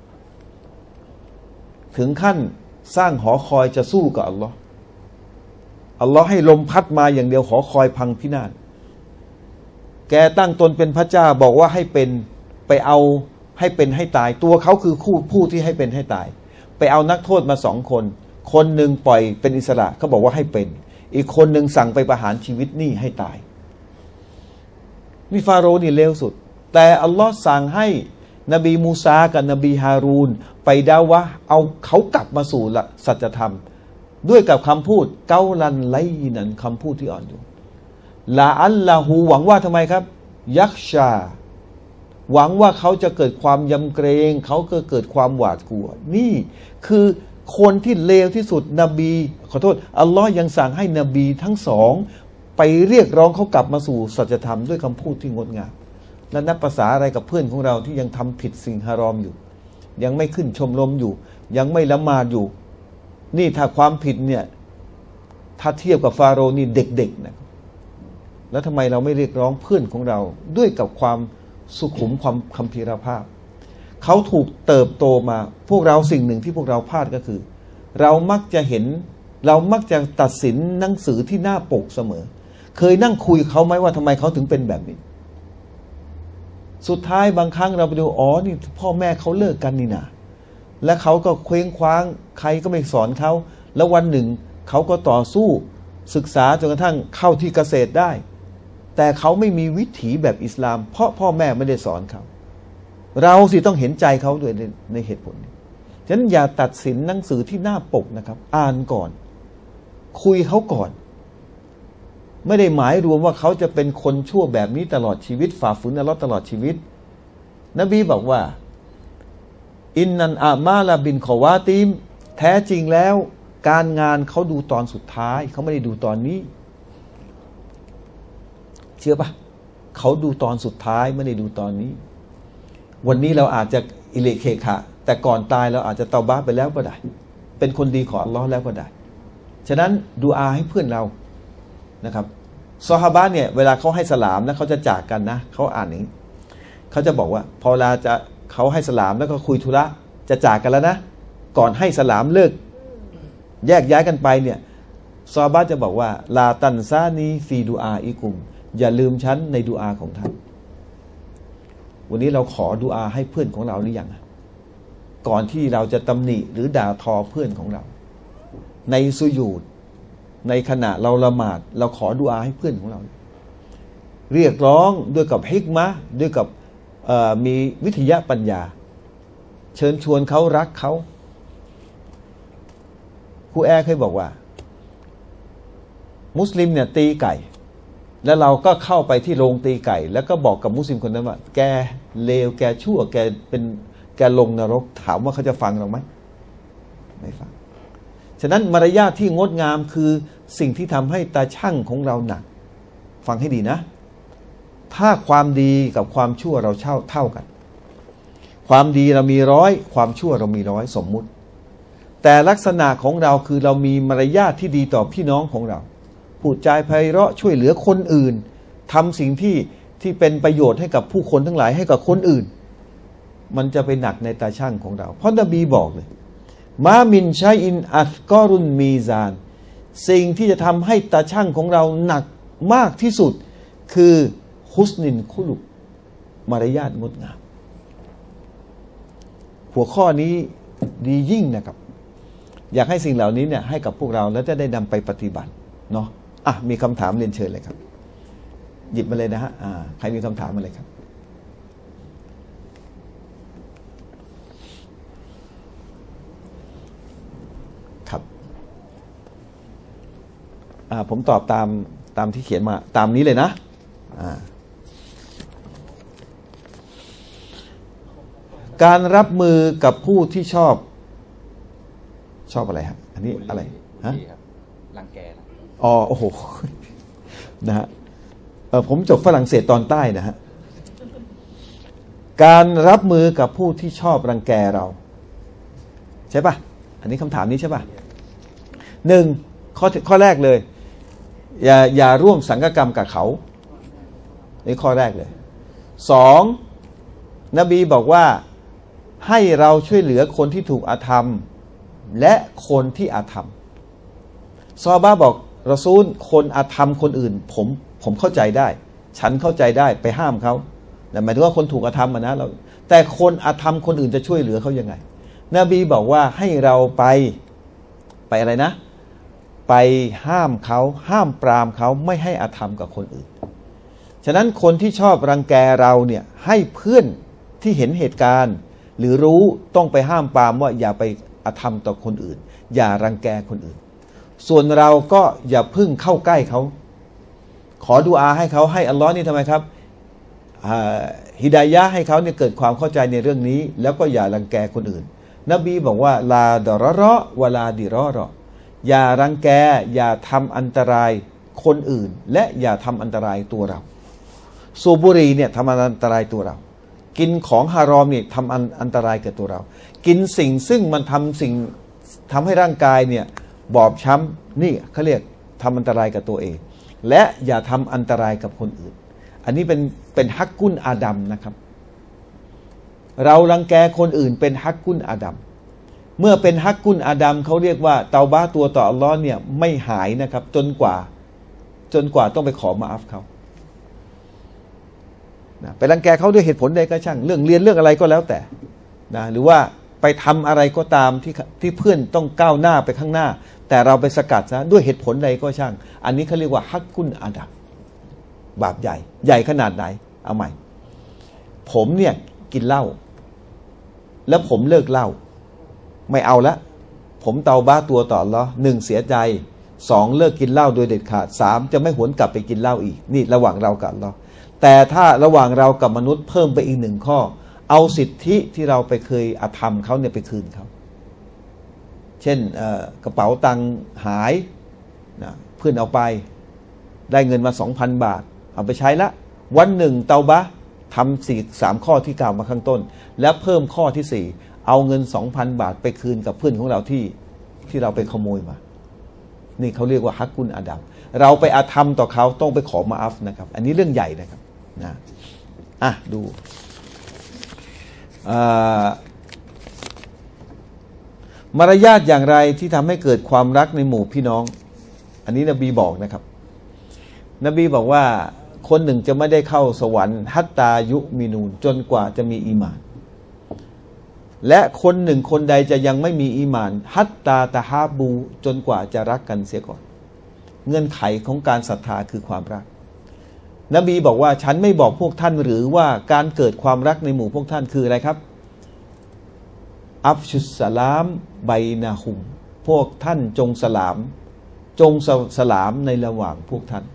[SPEAKER 1] ถึงขั้นสร้างหอคอยจะสู้กับอัลลอฮ์ให้ลมพัดมาอย่างเดียวหอคอยพังพินาศแกตั้งตนเป็นพระเจ้าบอกว่าให้เป็นไปเอาให้เป็นให้ตายตัวเขาคือผู้ที่ให้เป็นให้ตายไปเอานักโทษมา2 คนหนึ่งปล่อยเป็นอิสระเขาบอกว่าให้เป็นอีกคนหนึ่งสั่งไปประหารชีวิตนี่ให้ตายนี่ฟาโรห์นี่เลวสุดแต่อัลลอฮ์สั่งให้นบีมูซากับนบีฮารูนไปดาวะเอาเขากลับมาสู่สัจธรรมด้วยกับคำพูดเกาลันไลนันคำพูดที่อ่อนโยนลาอัลลาหูหวังว่าทำไมครับยักชาหวังว่าเขาจะเกิดความยำเกรงเขาก็เกิดความหวาดกลัวนี่คือคนที่เลวที่สุดนบีขอโทษอัลลอฮ์ยังสั่งให้นบีทั้งสองไปเรียกร้องเขากลับมาสู่สัจธรรมด้วยคำพูดที่งดงามและนับภาษาอะไรกับเพื่อนของเราที่ยังทำผิดสิ่งฮารอมอยู่ยังไม่ขึ้นชมรมอยู่ยังไม่ละหมาดอยู่นี่ถ้าความผิดเนี่ยถ้าเทียบกับฟาโรห์นี่เด็กๆนะแล้วทำไมเราไม่เรียกร้องเพื่อนของเราด้วยกับความสุขุมความคัมภีรภาพเขาถูกเติบโตมาพวกเราสิ่งหนึ่งที่พวกเราพลาดก็คือเรามักจะตัดสินหนังสือที่หน้าปกเสมอเคยนั่งคุยเขาไหมว่าทำไมเขาถึงเป็นแบบนี้สุดท้ายบางครั้งเราไปดูนี่พ่อแม่เขาเลิกกันนี่นะและเขาก็เคว้งคว้างใครก็ไม่สอนเขาแล้ววันหนึ่งเขาก็ต่อสู้ศึกษาจนกระทั่งเข้าที่เกษตรได้แต่เขาไม่มีวิถีแบบอิสลามเพราะพ่อแม่ไม่ได้สอนเขาเราสิต้องเห็นใจเขาด้วยในเหตุผลนี้ฉะนั้นอย่าตัดสินหนังสือที่หน้าปกนะครับอ่านก่อนคุยเขาก่อนไม่ได้หมายรวมว่าเขาจะเป็นคนชั่วแบบนี้ตลอดชีวิตฝ่าฝืนอัลเลาะห์ตลอดชีวิตนบีบอกว่าอินนันอามาลาบินขอวาติมแท้จริงแล้วการงานเขาดูตอนสุดท้ายเขาไม่ได้ดูตอนนี้เชื่อปะเขาดูตอนสุดท้ายไม่ได้ดูตอนนี้วันนี้เราอาจจะอิเลเคขะแต่ก่อนตายเราอาจจะเตาบะไปแล้วก็ได้เป็นคนดีของอัลลอฮ์แล้วก็ได้ฉะนั้นดูอาให้เพื่อนเรานะครับซอฮาบะเนี่ยเวลาเขาให้สลามนะเขาจะจากกันนะเขาอ่านอย่างนี้เขาจะบอกว่าพอเวลาจะเขาให้สลามแล้วก็คุยธุระจะจากกันแล้วนะก่อนให้สลามเลิกแยกย้ายกันไปเนี่ยซอฮาบะจะบอกว่าลาตันซานีฟีดูอาอิกุมอย่าลืมฉันในดูอาของท่านวันนี้เราขอดูอาให้เพื่อนของเราหรือยังก่อนที่เราจะตำหนิหรือด่าทอเพื่อนของเราในสุญูดในขณะเราละหมาดเราขอดูอาให้เพื่อนของเราเรียกร้องด้วยกับฮิกมะห์ด้วยกับมีวิทยาปัญญาเชิญชวนเขารักเขาครูแอร์เคยบอกว่ามุสลิมเนี่ยตีไก่แล้วเราก็เข้าไปที่โรงตีไก่แล้วก็บอกกับมุสลิมคนนั้นว่าแกเลวแกชั่วแกลงนรกถามว่าเขาจะฟังเราไหมไม่ฟังฉะนั้นมารยาทที่งดงามคือสิ่งที่ทำให้ตาชั่งของเราหนักฟังให้ดีนะถ้าความดีกับความชั่วเราเท่ากันความดีเรามี100ความชั่วเรามี100สมมุติแต่ลักษณะของเราคือเรามีมารยาทที่ดีต่อพี่น้องของเราพูดจาไพเราะช่วยเหลือคนอื่นทำสิ่งที่เป็นประโยชน์ให้กับผู้คนทั้งหลายให้กับคนอื่นมันจะไปหนักในตาช่างของเราเพราะนบีบอกเลยมามินชัยอินอัฟกอรุนมีซานสิ่งที่จะทำให้ตาช่างของเราหนักมากที่สุดคือฮุสนินคุลุกมารยาทงดงามหัวข้อนี้ดียิ่งนะครับอยากให้สิ่งเหล่านี้เนี่ยให้กับพวกเราแล้วจะได้นำไปปฏิบัติเนาะมีคำถามเรียนเชิญเลยครับหยิบมาเลยนะฮะใครมีคำถามมาเลยครับครับผมตอบตามที่เขียนมาตามนี้เลยนะการรับมือกับผู้ที่ชอบอะไรฮะอันนี้อะไรฮะ
[SPEAKER 2] รังแก
[SPEAKER 1] โอ้โหนะฮะผมจบฝรั่งเศสตอนใต้นะฮะการรับมือกับผู้ที่ชอบรังแกเราใช่ป่ะอันนี้คำถามนี้ใช่ป่ะข้อแรกเลยอย่าร่วมสังฆกรรมกับเขานี่ข้อแรกเลย2นบีบอกว่าให้เราช่วยเหลือคนที่ถูกอาธรรมและคนที่อาธรรมซอฮาบะห์บอกรอซูลคนอาธรรมคนอื่นผมเข้าใจได้ฉันเข้าใจได้ไปห้ามเขาแต่หมายถึงว่าคนถูกอาธรรมนะเราแต่คนอาธรรมคนอื่นจะช่วยเหลือเขายังไงนบีบอกว่าให้เราไปอะไรนะไปห้ามเขาห้ามปรามเขาไม่ให้อาธรรมกับคนอื่นฉะนั้นคนที่ชอบรังแกเราเนี่ยให้เพื่อนที่เห็นเหตุการณ์หรือรู้ต้องไปห้ามปรามว่าอย่าไปอาธรรมต่อคนอื่นอย่ารังแกคนอื่นส่วนเราก็อย่าพึ่งเข้าใกล้เขาขอดุอาให้เขาให้อัลลอฮ์นี่ทำไมครับฮิดายะห์ให้เขาเนี่ยเกิดความเข้าใจในเรื่องนี้แล้วก็อย่ารังแกคนอื่นนบีบอกว่าลาดอรอวะลาดิรอรออย่ารังแกอย่าทำอันตรายคนอื่นและอย่าทำอันตรายตัวเราสูบบุหรี่เนี่ยทำอันตรายตัวเรากินของฮารอมเนี่ยทำอันตรายแก่ตัวเรากินสิ่งซึ่งมันทำให้ร่างกายเนี่ยบอบช้ำนี่เขาเรียกทำอันตรายกับตัวเองและอย่าทำอันตรายกับคนอื่นอันนี้เป็นฮักกุนอาดัมนะครับเรารังแกคนอื่นเป็นฮักกุนอาดัมเมื่อเป็นฮักกุนอาดัมเขาเรียกว่าเตาบะตัวต่ออัลลอฮ์เนี่ยไม่หายนะครับจนกว่าต้องไปขอมาอัฟเขานะไปรังแกเขาด้วยเหตุผลใดก็ช่างเรื่องเรียนเรื่องอะไรก็แล้วแต่นะหรือว่าไปทำอะไรก็ตามที่เพื่อนต้องก้าวหน้าไปข้างหน้าแต่เราไปสกัดซะด้วยเหตุผลใดก็ช่างอันนี้เขาเรียกว่าฮักกุนอาดัมบาปใหญ่ขนาดไหนเอาใหม่ผมเนี่ยกินเหล้าแล้วผมเลิกเหล้าไม่เอาละผมเตาบ้าตัวต่ออัลเลาะห์1เสียใจ2เลิกกินเหล้าโดยเด็ดขาด3จะไม่หวนกลับไปกินเหล้าอีกนี่ระหว่างเรากับอัลเลาะห์แต่ถ้าระหว่างเรากับมนุษย์เพิ่มไปอีก1ข้อเอาสิทธิที่เราไปเคยอาธรรมเขาเนี่ยไปคืนเขาเช่นกระเป๋าตังค์หายนะเพื่อนเอาไปได้เงินมา 2,000 บาทเอาไปใช้ละวันหนึ่งเตาบะทำ3ข้อที่กล่าวมาข้างต้นและเพิ่มข้อที่4เอาเงิน 2,000 บาทไปคืนกับเพื่อนของเราที่เราไปขโมยมานี่เขาเรียกว่าฮักกุนอาดัมเราไปอาธรรมต่อเขาต้องไปขอมาอัฟนะครับอันนี้เรื่องใหญ่นะครับนะดูมารยาทอย่างไรที่ทำให้เกิดความรักในหมู่พี่น้องอันนี้นบีบอกนะครับนบีบอกว่าคนหนึ่งจะไม่ได้เข้าสวรรค์ฮัตตายุมินูนจนกว่าจะมีอีหม่านและคนหนึ่งคนใดจะยังไม่มีอีหม่านฮัตตาตะฮาบูจนกว่าจะรักกันเสียก่อนเงื่อนไขของการศรัทธาคือความรักนบีบอกว่าฉันไม่บอกพวกท่านหรือว่าการเกิดความรักในหมู่พวกท่านคืออะไรครับอัฟชุสสลามไบนะฮุมพวกท่านจงสลามสลามในระหว่างพวกท่าน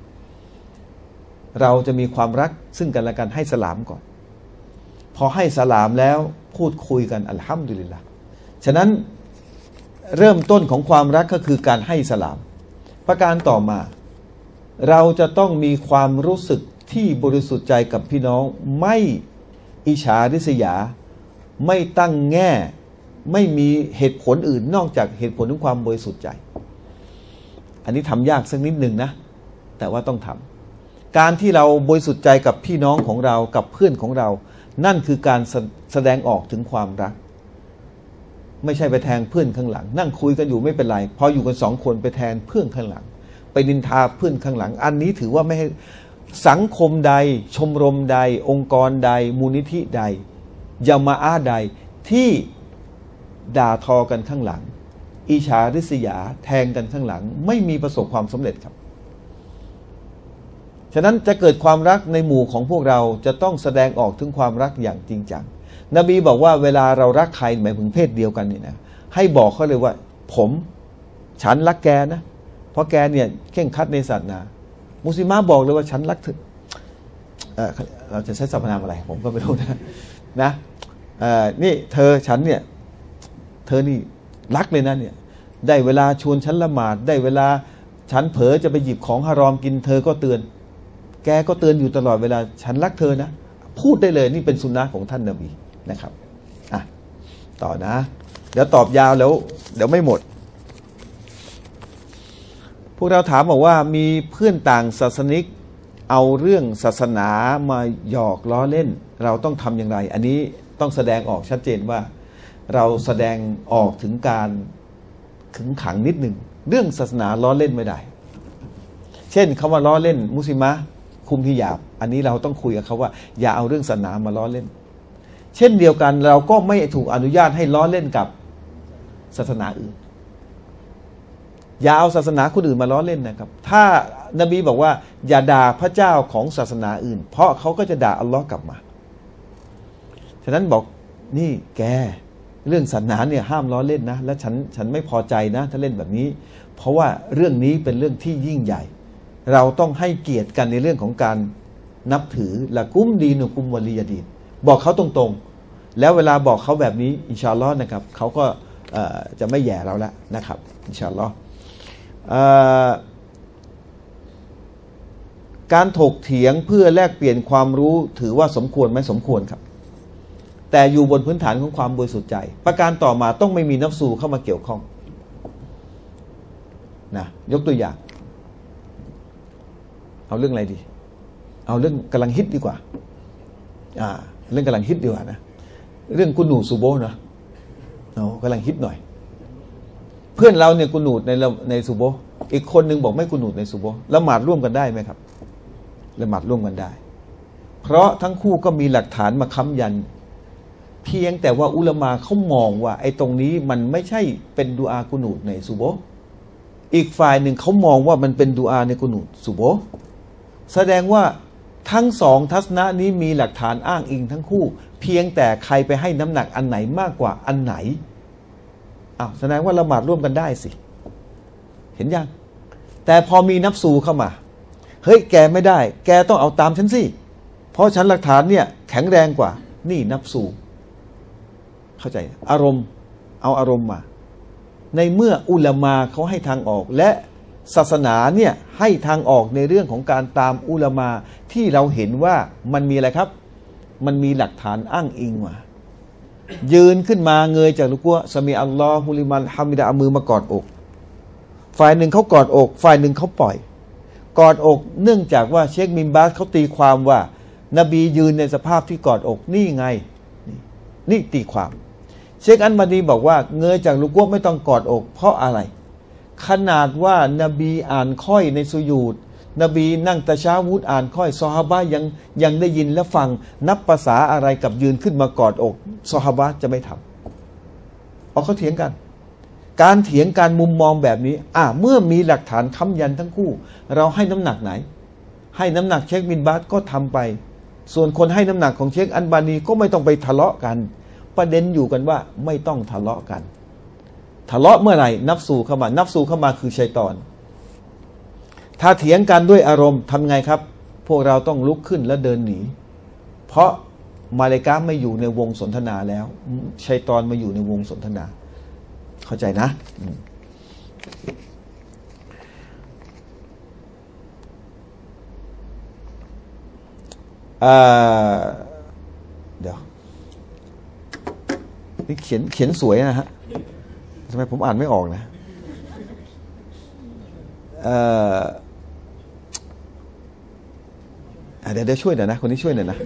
[SPEAKER 1] เราจะมีความรักซึ่งกันและกันให้สลามก่อนพอให้สลามแล้วพูดคุยกันอัลฮัมดุลิลละห์ฉะนั้นเริ่มต้นของความรักก็คือการให้สลามประการต่อมาเราจะต้องมีความรู้สึกที่บริสุทธิ์ใจกับพี่น้องไม่อิจฉาริษยาไม่ตั้งแง่ไม่มีเหตุผลอื่นนอกจากเหตุผลของความบริสุทธิ์ใจอันนี้ทำยากสักนิดหนึ่งนะแต่ว่าต้องทำการที่เราบริสุทธิ์ใจกับพี่น้องของเรากับเพื่อนของเรานั่นคือการแสดงออกถึงความรักไม่ใช่ไปแทงเพื่อนข้างหลังนั่งคุยกันอยู่ไม่เป็นไรพออยู่กันสองคนไปแทนเพื่อนข้างหลังไปนินทาเพื่อนข้างหลังอันนี้ถือว่าไม่ให้สังคมใดชมรมใดองค์กรใดมูลนิธิใดยามาอาใดที่ด่าทอกันข้างหลังอิจฉาริษยาแทงกันข้างหลังไม่มีประสบความสำเร็จครับฉะนั้นจะเกิดความรักในหมู่ของพวกเราจะต้องแสดงออกถึงความรักอย่างจริงจังนบีบอกว่าเวลาเรารักใครหมายถึงเพศเดียวกันนี่นะให้บอกเขาเลยว่าฉันรักแกนะเพราะแกเนี่ยเคร่งครัดในศาสนามุสลิมะบอกเลยว่าฉันรักเธอเราจะใช้สรรพนามอะไรผมก็ไม่รู้นะนี่ฉันเนี่ยเธอนี่รักเลยนะเนี่ยได้เวลาชวนฉันละหมาดได้เวลาฉันเผลอจะไปหยิบของฮารอมกินเธอก็เตือนแกก็เตือนอยู่ตลอดเวลาฉันรักเธอนะพูดได้เลยนี่เป็นสุนนะของท่านนบีนะครับต่อนะเดี๋ยวตอบยาวแล้วเดี๋ยวไม่หมดพวกเราถามบอกว่ามีเพื่อนต่างศาสนิกเอาเรื่องศาสนามาหยอกล้อเล่นเราต้องทำอย่างไรอันนี้ต้องแสดงออกชัดเจนว่าเราแสดงออกถึงการขึงขังนิดหนึ่งเรื่องศาสนาล้อเล่นไม่ได้เช่นคำว่าล้อเล่นมุสลิมะคุมฮิญาบอันนี้เราต้องคุยกับเขาว่าอย่าเอาเรื่องศาสนามาล้อเล่นเช่นเดียวกันเราก็ไม่ถูกอนุญาตให้ล้อเล่นกับศาสนาอื่นอย่าเอาศาสนาคนอื่นมาล้อเล่นนะครับถ้านบีบอกว่าอย่าด่าพระเจ้าของศาสนาอื่นเพราะเขาก็จะด่าอัลลอฮ์กลับมาฉะนั้นบอกนี่แกเรื่องศาสนาเนี่ยห้ามล้อเล่นนะและฉันไม่พอใจนะถ้าเล่นแบบนี้เพราะว่าเรื่องนี้เป็นเรื่องที่ยิ่งใหญ่เราต้องให้เกียรติกันในเรื่องของการนับถือละกุมดีนุกุมวะลียดีนบอกเขาตรงๆแล้วเวลาบอกเขาแบบนี้อินชาอัลลอฮ์นะครับเขาก็จะไม่แย่เราแล้วนะครับอินชาอัลลอฮ์การถกเถียงเพื่อแลกเปลี่ยนความรู้ถือว่าสมควรไหมสมควรครับแต่อยู่บนพื้นฐานของความบริสุทธิ์ใจประการต่อมาต้องไม่มีนัฟซูเข้ามาเกี่ยวข้องนะยกตัวอย่างเอาเรื่องอะไรดีเอาเรื่องกำลังฮิตดีกว่าเรื่องกำลังฮิตดีกว่านะเรื่องกุนูซูโบนะกำลังฮิตหน่อยเพื่อนเราเนี่ยกุนูในซูโบอีกคนนึงบอกไม่กุนูในซูโบละหมาดร่วมกันได้ไหมครับละหมาดร่วมกันได้เพราะทั้งคู่ก็มีหลักฐานมาค้ำยันเพียงแต่ว่าอุลามะเขามองว่าไอ้ตรงนี้มันไม่ใช่เป็นดุอากุนูในซูโบอีกฝ่ายหนึ่งเขามองว่ามันเป็นดุอาในกุนูซูโบแสดงว่าทั้งสองทัศนะนี้มีหลักฐานอ้างอิงทั้งคู่เพียงแต่ใครไปให้น้ำหนักอันไหนมากกว่าอันไหนแสดงว่าละหมาดร่วมกันได้สิเห็นยังแต่พอมีนัฟซูเข้ามาเฮ้ยแกไม่ได้แกต้องเอาตามฉันสิเพราะฉันหลักฐานเนี่ยแข็งแรงกว่านี่นัฟซูเข้าใจอารมณ์เอาอารมณ์มาในเมื่ออุลามะเขาให้ทางออกและศาสนาเนี่ยให้ทางออกในเรื่องของการตามอุลามะที่เราเห็นว่ามันมีอะไรครับมันมีหลักฐานอ้างอิงมายืนขึ้นมาเงยจากรุกัวสมีอัลลอฮุลิมันฮามิดะเอามือมากอดอกฝ่ายหนึ่งเขากอดอกฝ่ายหนึ่งเขาปล่อยกอดอกเนื่องจากว่าเชคมินบาสเขาตีความว่านบียืนในสภาพที่กอดอกนี่ไงนี่ตีความเชคอันมาดีบอกว่าเงยจากรุกัวไม่ต้องกอดอกเพราะอะไรขนาดว่านบีอ่านค่อยในสุญูดนบีนั่งตะชาวุธอ่านค่อยซอฮาบะยังได้ยินและฟังนับภาษาอะไรกับยืนขึ้นมากอดอกซอฮาบะจะไม่ทำเขาเถียงกันการเถียงการมุมมองแบบนี้เมื่อมีหลักฐานค้ำยันทั้งคู่เราให้น้ำหนักไหนให้น้ำหนักเชคบินบาสก็ทำไปส่วนคนให้น้ำหนักของเชคอันบานีก็ไม่ต้องไปทะเลาะกันประเด็นอยู่กันว่าไม่ต้องทะเลาะกันทะเลาะเมื่อไหร่นัฟซูเข้ามานัฟซูเข้ามาคือชัยฏอนถ้าเถียงกันด้วยอารมณ์ทำไงครับพวกเราต้องลุกขึ้นและเดินหนีเพราะมาเลกาไม่อยู่ในวงสนทนาแล้วชัยฏอนมาอยู่ในวงสนทนาเข้าใจนะเดี๋ยวนี่เขียนสวยนะฮะทำไมผมอ่านไม่ออกนะเดี๋ยวช่วยหน่อยนะคนนี้ช่วยหน่อยนะ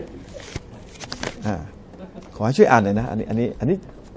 [SPEAKER 1] ขอให้ช่วยอ่านหน่อยนะอันนี้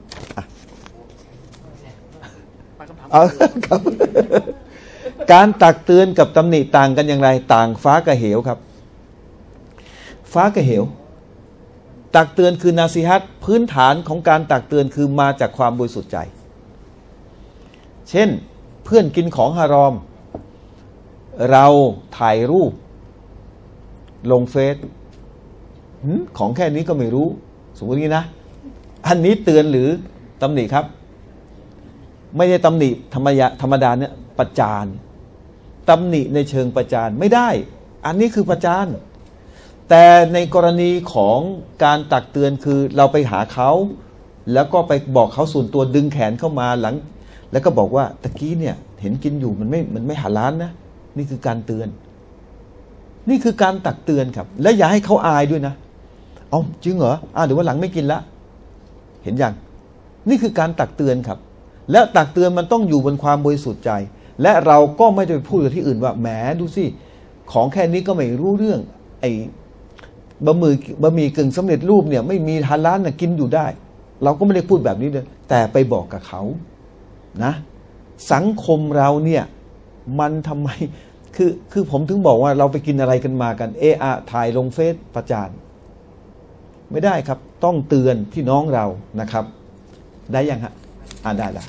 [SPEAKER 1] ครับการตักเตือนกับตำหนิต่างกันอย่างไรต่างฟ้ากับเหวครับฟ้ากับเหวตักเตือนคือนาซีฮัตพื้นฐานของการตักเตือนคือมาจากความบริสุทธิ์ใจเช่นเพื่อนกินของฮารอมเราถ่ายรูปลงเฟซของแค่นี้ก็ไม่รู้สมมตินี้นะอันนี้เตือนหรือตำหนิครับไม่ใช่ตำหนิธรรมดาเนี่ยประจานตำหนิในเชิงประจานไม่ได้อันนี้คือประจานแต่ในกรณีของการตักเตือนคือเราไปหาเขาแล้วก็ไปบอกเขาส่วนตัวดึงแขนเข้ามาหลังแล้วก็บอกว่าตะกี้เนี่ยเห็นกินอยู่มันไม่หาร้านนะนี่คือการเตือนนี่คือการตักเตือนครับและอย่าให้เขาอายด้วยนะเอาจริงเหรอเดี๋ยววันหลังไม่กินละเห็นยังนี่คือการตักเตือนครับและตักเตือนมันต้องอยู่บนความบริสุทธิ์ใจและเราก็ไม่จะไปพูดกับที่อื่นว่าแหมดูสิของแค่นี้ก็ไม่รู้เรื่องไอ้บะหมี่กึ่งสำเร็จรูปเนี่ยไม่มีฮาลาลนะกินอยู่ได้เราก็ไม่ได้พูดแบบนี้เลยแต่ไปบอกกับเขานะสังคมเราเนี่ยมันทำไมคือผมถึงบอกว่าเราไปกินอะไรกันมากันถ่ายลงเฟซประจานไม่ได้ครับต้องเตือนพี่น้องเรานะครับได้ยังฮะได้ละ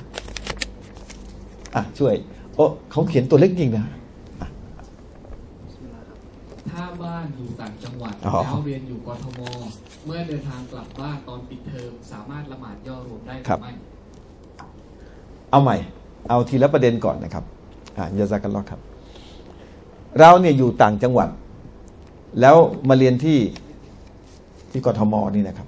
[SPEAKER 1] ช่วยเขาเขียนตัวเล็กจริงนะ
[SPEAKER 2] ถ้าบ้านอยู่ต่างจังหวัดแล้วเรียนอยู่กทมเมื่อเดินทางกลับบ้านตอนปิดเทอมสามารถละหมาดย่อรวมได้หรือไม่
[SPEAKER 1] เอาใหม่เอาทีละประเด็นก่อนนะครับยาซากัลลอฮ์ครับเราเนี่ยอยู่ต่างจังหวัดแล้วมาเรียนที่กทมนี่นะครับ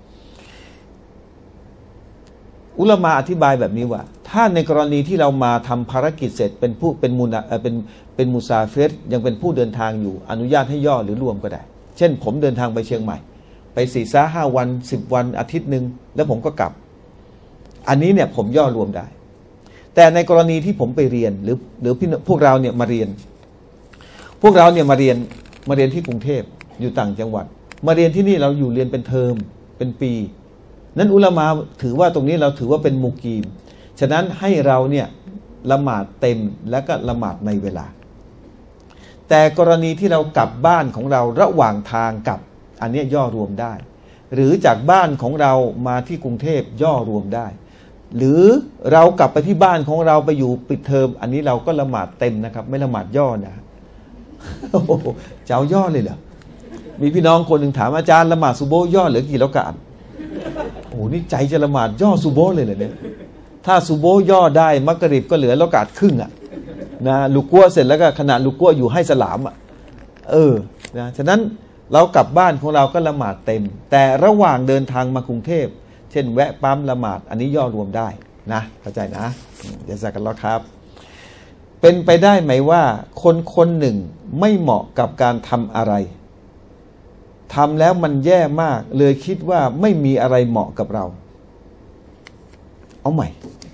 [SPEAKER 1] อุลามะอธิบายแบบนี้ว่าถ้าในกรณีที่เรามาทำภารกิจเสร็จเป็นมุซาฟิรยังเป็นผู้เดินทางอยู่อนุญาตให้ย่อหรือรวมก็ได้เช่นผมเดินทางไปเชียงใหม่ไป4-5 วัน10 วันอาทิตย์หนึ่งแล้วผมก็กลับอันนี้เนี่ยผมย่อรวมได้แต่ในกรณีที่ผมไปเรียนหรือพวกเราเนี่ยมาเรียนมาเรียนที่กรุงเทพอยู่ต่างจังหวัดมาเรียนที่นี่เราอยู่เรียนเป็นเทอมเป็นปีนั้นอุลามะถือว่าตรงนี้เราถือว่าเป็นมุกีมฉะนั้นให้เราเนี่ยละหมาดเต็มและก็ละหมาดในเวลาแต่กรณีที่เรากลับบ้านของเราระหว่างทางกลับอันนี้ย่อรวมได้หรือจากบ้านของเรามาที่กรุงเทพย่อรวมได้หรือเรากลับไปที่บ้านของเราไปอยู่ปิดเทอมอันนี้เราก็ละหมาดเต็มนะครับไม่ละหมาดย่อนะจะเอาย่อเลยเหรอมีพี่น้องคนหนึ่งถามอาจารย์ละหมาดซุโบห์ย่อเหลือกี่รอกะอะห์โอ้นี่ใจจะละหมาดย่อซุโบห์เลยเหรอเนี่ยถ้าซุโบห์ย่อได้มักริบก็เหลือรอกะอะห์ครึ่งนะลุกัวเสร็จแล้วก็ขณะลุกัวอยู่ให้สลามนะฉะนั้นเรากลับบ้านของเราก็ละหมาดเต็มแต่ระหว่างเดินทางมากรุงเทพเช่นแวะปั๊มละหมาดอันนี้ย่อรวมได้นะเข้าใจนะยะซากัลลอฮ์ครับเป็นไปได้ไหมว่าคนหนึ่งไม่เหมาะกับการทำอะไรทำแล้วมันแย่มากเลยคิดว่าไม่มีอะไรเหมาะกับเราเอาใหม่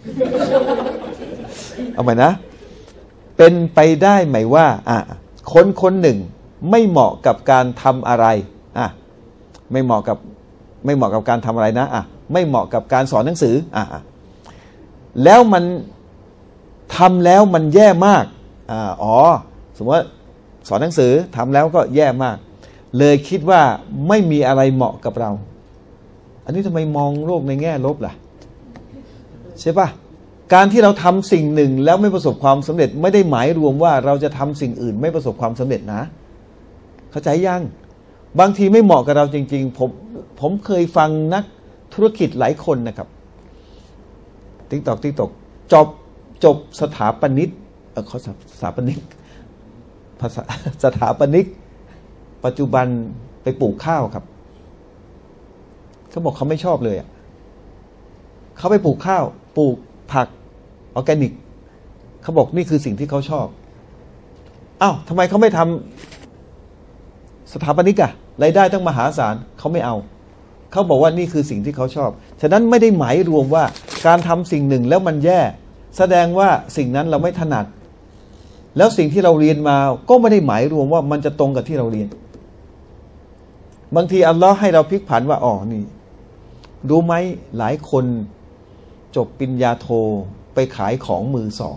[SPEAKER 1] นะเป็นไปได้ไหมว่าคนหนึ่งไม่เหมาะกับการทำอะไรไม่เหมาะกับการทำอะไรนะไม่เหมาะกับการสอนหนังสือแล้วมันทำแล้วมันแย่มากสมมติว่าสอนหนังสือทำแล้วก็แย่มากเลยคิดว่าไม่มีอะไรเหมาะกับเราอันนี้ทำไมมองโลกในแง่ลบล่ะใช่ปะการที่เราทำสิ่งหนึ่งแล้วไม่ประสบความสำเร็จไม่ได้หมายรวมว่าเราจะทำสิ่งอื่นไม่ประสบความสำเร็จนะเข้าใจยังบางทีไม่เหมาะกับเราจริงๆผมเคยฟังนักธุรกิจหลายคนนะครับติ๊กตอกจบสถาปนิกเขาสถาปนิกภาษาสถาปนิกปัจจุบันไปปลูกข้าวครับเขาบอกเขาไม่ชอบเลยเขาไปปลูกข้าวปลูกผักออร์แกนิกเขาบอกนี่คือสิ่งที่เขาชอบอ้าวทำไมเขาไม่ทำสถาปนิกรายได้ตั้งมหาศาลเขาไม่เอาเขาบอกว่านี่คือสิ่งที่เขาชอบฉะนั้นไม่ได้หมายรวมว่าการทำสิ่งหนึ่งแล้วมันแย่แสดงว่าสิ่งนั้นเราไม่ถนัดแล้วสิ่งที่เราเรียนมาก็ไม่ได้หมายรวมว่ามันจะตรงกับที่เราเรียนบางทีอัลลอฮ์ให้เราพลิกผันว่าอ๋อนี่รู้ไหมหลายคนจบปริญญาโทไปขายของมือสอง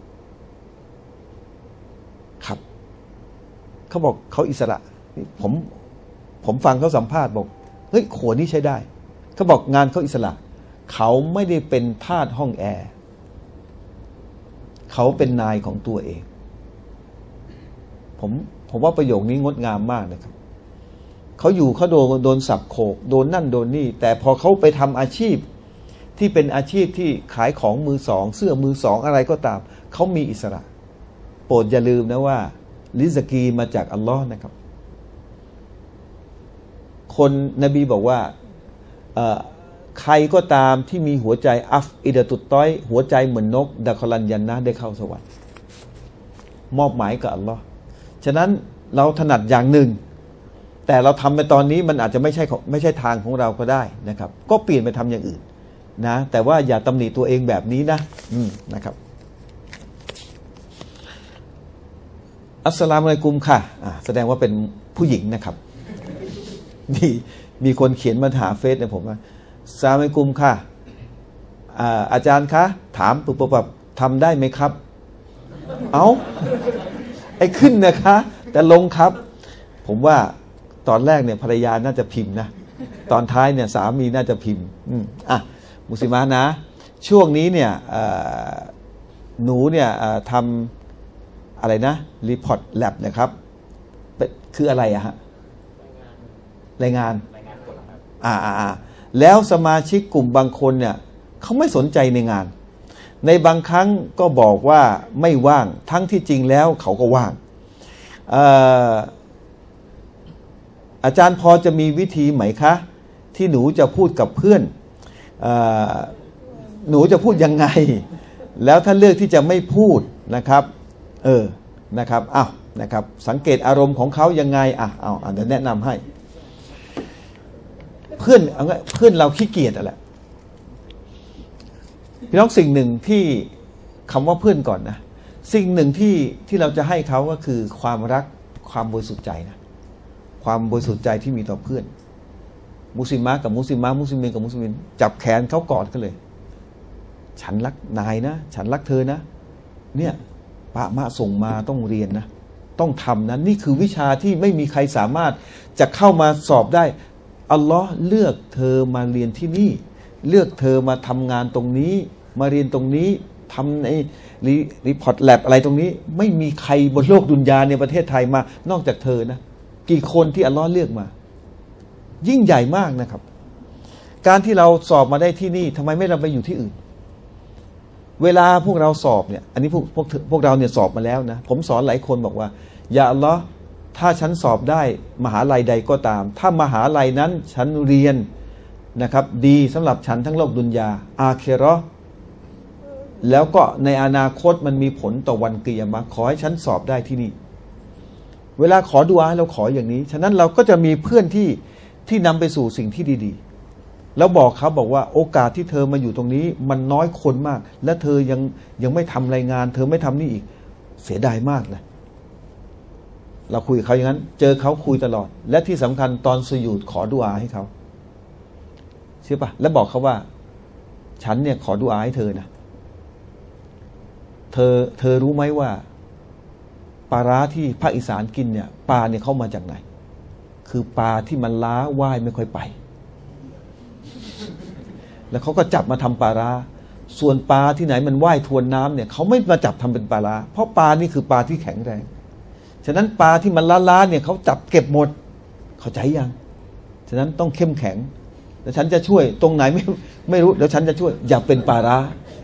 [SPEAKER 1] ครับเขาบอกเขาอิสระผมฟังเขาสัมภาษณ์บอกเฮ้ยขวดนี้ใช้ได้เขาบอกงานเขาอิสระเขาไม่ได้เป็นทาสห้องแอร์เขาเป็นนายของตัวเองผมว่าประโยคนี้งดงามมากนะครับเขาอยู่เขาโดนสับโขกโดนนั่นโดนนี่แต่พอเขาไปทำอาชีพที่เป็นอาชีพที่ขายของมือสองเสื้อมือสองอะไรก็ตามเขามีอิสระโปรดอย่าลืมนะว่าริซกีมาจากอัลลอฮ์นะครับคนนบีบอกว่าใครก็ตามที่มีหัวใจอัฟอิดะตุตต้อยหัวใจเหมือนนกดะคอลันยันนะได้เข้าสวรรค์มอบหมายกับอัลลอฮ์ฉะนั้นเราถนัดอย่างหนึ่งแต่เราทำไปตอนนี้มันอาจจะไม่ใช่ทางของเราก็ได้นะครับก็เปลี่ยนไปทำอย่างอื่นนะแต่ว่าอย่าตำหนิตัวเองแบบนี้นะครับอัสสลามุอะลัยกุมค่ะแสดงว่าเป็นผู้หญิงนะครับมีคนเขียนมาหาเฟซเนี่ยผมว่าอัสสลามุอะลัยกุมค่ะอาจารย์คะถามปุ๊บทำได้ไหมครับไอ้ขึ้นนะคะแต่ลงครับผมว่าตอนแรกเนี่ยภรรยาน่าจะพิมพ์นะตอนท้ายเนี่ยสามีน่าจะพิมพ์มุสลิมะนะช่วงนี้เนี่ยหนูเนี่ยทำอะไรนะรีพอร์ตแลบนะครับคืออะไรฮะรายงานแล้วสมาชิกกลุ่มบางคนเนี่ยเขาไม่สนใจในงานในบางครั้งก็บอกว่าไม่ว่างทั้งที่จริงแล้วเขาก็ว่างอาจารย์พอจะมีวิธีไหมคะที่หนูจะพูดกับเพื่อนหนูจะพูดยังไงแล้วถ้าเลือกที่จะไม่พูดนะครับนะครับนะครับสังเกตอารมณ์ของเขายังไงเดี๋ยวแนะนำให้เพื่อนเราขี้เกียจแหละพี่น้องสิ่งหนึ่งที่คำว่าเพื่อนก่อนนะสิ่งหนึ่งที่เราจะให้เขาก็คือความรักความบริสุทธิ์ใจนะความบริสุทธิ์ใจที่มีต่อเพื่อนมุสลิมะกับมุสลิมะมุสลิมกับมุสลิมจับแขนเขากอดกันเลยฉันรักนายนะฉันรักเธอนะเนี่ยปะมะส่งมาต้องเรียนนะต้องทำนะนี่คือวิชาที่ไม่มีใครสามารถจะเข้ามาสอบได้อัลลอฮ์เลือกเธอมาเรียนที่นี่เลือกเธอมาทำงานตรงนี้มาเรียนตรงนี้ทำในรีพอร์ตแลบอะไรตรงนี้ไม่มีใครบนโลกดุนยาในประเทศไทยมานอกจากเธอนะกี่คนที่อัลลอฮ์เลือกมายิ่งใหญ่มากนะครับการที่เราสอบมาได้ที่นี่ทำไมไม่เราไปอยู่ที่อื่นเวลาพวกเราสอบเนี่ยอันนี้พวกเราเนี่ยสอบมาแล้วนะผมสอนหลายคนบอกว่าอย่าอัลลอฮ์ถ้าฉันสอบได้มหาลัยใดก็ตามถ้ามหาลัยนั้นฉันเรียนนะครับดีสำหรับฉันทั้งโลกดุนยาอาเคเราะห์แล้วก็ในอนาคตมันมีผลต่อวันกิยามะห์ขอให้ฉันสอบได้ที่นี่เวลาขอดุอาเราขออย่างนี้ฉะนั้นเราก็จะมีเพื่อนที่นำไปสู่สิ่งที่ดีๆแล้วบอกเขาบอกว่าโอกาสที่เธอมาอยู่ตรงนี้มันน้อยคนมากและเธอยังไม่ทำรายงานเธอไม่ทำนี่อีกเสียดายมากนะเราคุยกับเขาอย่างนั้นเจอเขาคุยตลอดและที่สำคัญตอนสุญูดขอดุอาให้เขาใช่ปะแล้วบอกเขาว่าฉันเนี่ยขอดุอาให้เธอนะเธอรู้ไหมว่าปลาร้าที่ภาคอีสานกินเนี่ยปลาเนี่ยเข้ามาจากไหนคือปลาที่มันล้าว่ายไม่ค่อยไปแล้วเขาก็จับมาทำปลาร้าส่วนปลาที่ไหนมันว่ายทวนน้ำเนี่ยเขาไม่มาจับทำเป็นปลาร้าเพราะปลานี่คือปลาที่แข็งแรงฉะนั้นปลาที่มันล้าๆเนี่ยเขาจับเก็บหมดเข้าใจยังฉะนั้นต้องเข้มแข็งดี๋ยวฉันจะช่วยตรงไหนไม่รู้เดี๋ยวฉันจะช่วยอย่าเป็นปาร้า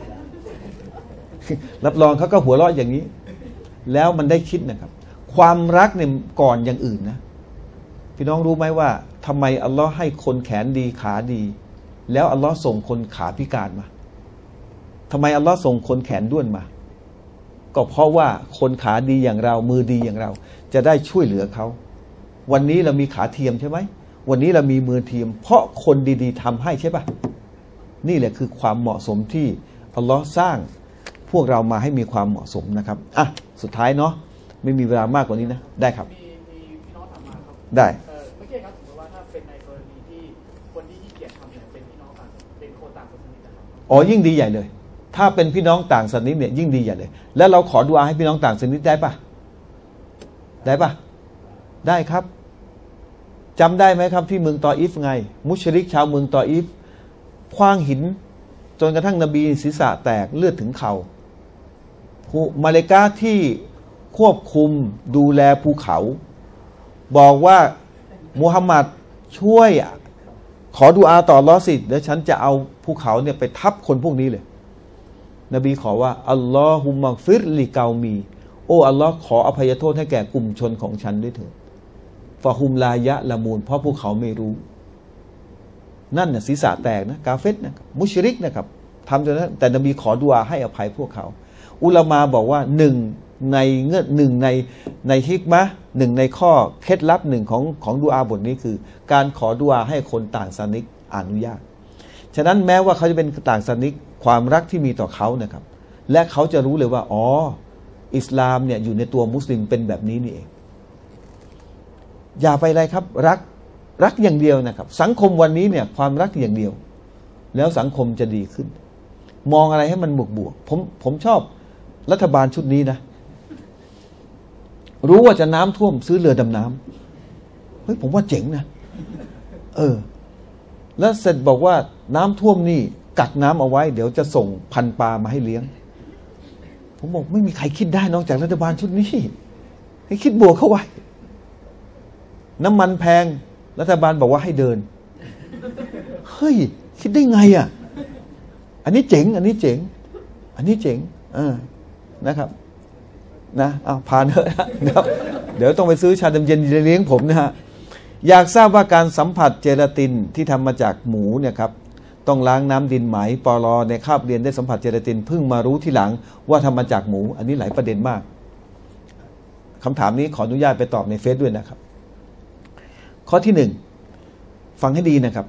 [SPEAKER 1] รับรองเขาก็หัวเราะอย่างนี้แล้วมันได้คิดนะครับความรักเนี่ยก่อนอย่างอื่นนะพี่น้องรู้ไหมว่าทำไมอัลลอฮ์ให้คนแขนดีขาดีแล้วอัลลอฮ์ส่งคนขาพิการมาทำไมอัลลอฮ์ส่งคนแขนด้วนมาก็เพราะว่าคนขาดีอย่างเรามือดีอย่างเราจะได้ช่วยเหลือเขาวันนี้เรามีขาเทียมใช่ไหมวันนี้เรามีมือเทียมเพราะคนดีๆทำให้ใช่ปะนี่แหละคือความเหมาะสมที่อัลลอฮ์สร้างพวกเรามาให้มีความเหมาะสมนะครับอ่ะสุดท้ายเนาะไม่มีเวลามากกว่านี้นะได้ครับ
[SPEAKER 2] มีพี่น้องถามมาครับ
[SPEAKER 1] ได้
[SPEAKER 2] เมื่อกี้ครับสมมติว่าถ้าเป็นในกรณีที่คนที่ขี้เกียจทำเนี่ยเป็นพี่น้องต่างเป็นคนต่างศาสนานะครับ
[SPEAKER 1] อ๋อยิ่งดีใหญ่เลยถ้าเป็นพี่น้องต่างศาสนาเนี่ยยิ่งดีใหญ่เลยแล้วเราขอดุอาให้พี่น้องต่างศาสนาได้ปะได้ปะได้ครับจำได้ไหมครับที่เมืองตออิฟไงมุชริกชาวเมืองตออิฟคว้างหินจนกระทั่งนบีศีรษะแตกเลือดถึงเข่ามาเลกาที่ควบคุมดูแลภูเขาบอกว่ามุฮัมมัดช่วยขอดุอาต่ออัลเลาะห์สิเดี๋ยวฉันจะเอาภูเขาเนี่ยไปทับคนพวกนี้เลยนบีขอว่าอัลลอฮุมักฟิรลิกามีโอ้อัลลอฮ์ขออภัยโทษให้แก่กลุ่มชนของฉันด้วยเถิดฟาฮุมลายะละมูลเพราะพวกเขาไม่รู้นั่นน่ะศีรษะแตกนะกาเฟตนะมุชริกนะครับทำจนนั้นแต่นบีขอดุอาให้อภัยพวกเขาอุลามาบอกว่าหนึ่งในฮิกมะหนึ่งในข้อเคล็ดลับหนึ่งของดุอาบทนี้คือการขอดุอาให้คนต่างศาสนิกอนุญาตฉะนั้นแม้ว่าเขาจะเป็นต่างศาสนิกความรักที่มีต่อเขานะครับและเขาจะรู้เลยว่าอ๋ออิสลามเนี่ยอยู่ในตัวมุสลิมเป็นแบบนี้นี่เองอย่าไปอะไรครับรักอย่างเดียวนะครับสังคมวันนี้เนี่ยความรักอย่างเดียวแล้วสังคมจะดีขึ้นมองอะไรให้มันบวกผมชอบรัฐบาลชุดนี้นะรู้ว่าจะน้ำท่วมซื้อเรือดำน้ำเฮ้ยผมว่าเจ๋งนะแล้วเสร็จบอกว่าน้ำท่วมนี่กักน้ำเอาไว้เดี๋ยวจะส่งพันปลามาให้เลี้ยงผมบอกไม่มีใครคิดได้นอกจากรัฐบาลชุดนี้ให้คิดบวกเข้าไว้น้ำมันแพงรัฐบาลบอกว่าให้เดินเฮ้ยคิดได้ไงอ่ะอันนี้เจ๋งนะครับนะเอาผ่านเถอะนะครับเดี๋ยวต้องไปซื้อชาดำเย็นเลี้ยงผมนะฮะอยากทราบว่าการสัมผัสเจลาตินที่ทำมาจากหมูเนี่ยครับต้องล้างน้ำดินไหมปลอในคาบเรียนได้สัมผัสเจลาตินเพิ่งมารู้ทีหลังว่าทำมาจากหมูอันนี้หลายประเด็นมากคำถามนี้ขออนุญาตไปตอบในเฟซด้วยนะครับข้อที่หนึ่งฟังให้ดีนะครับ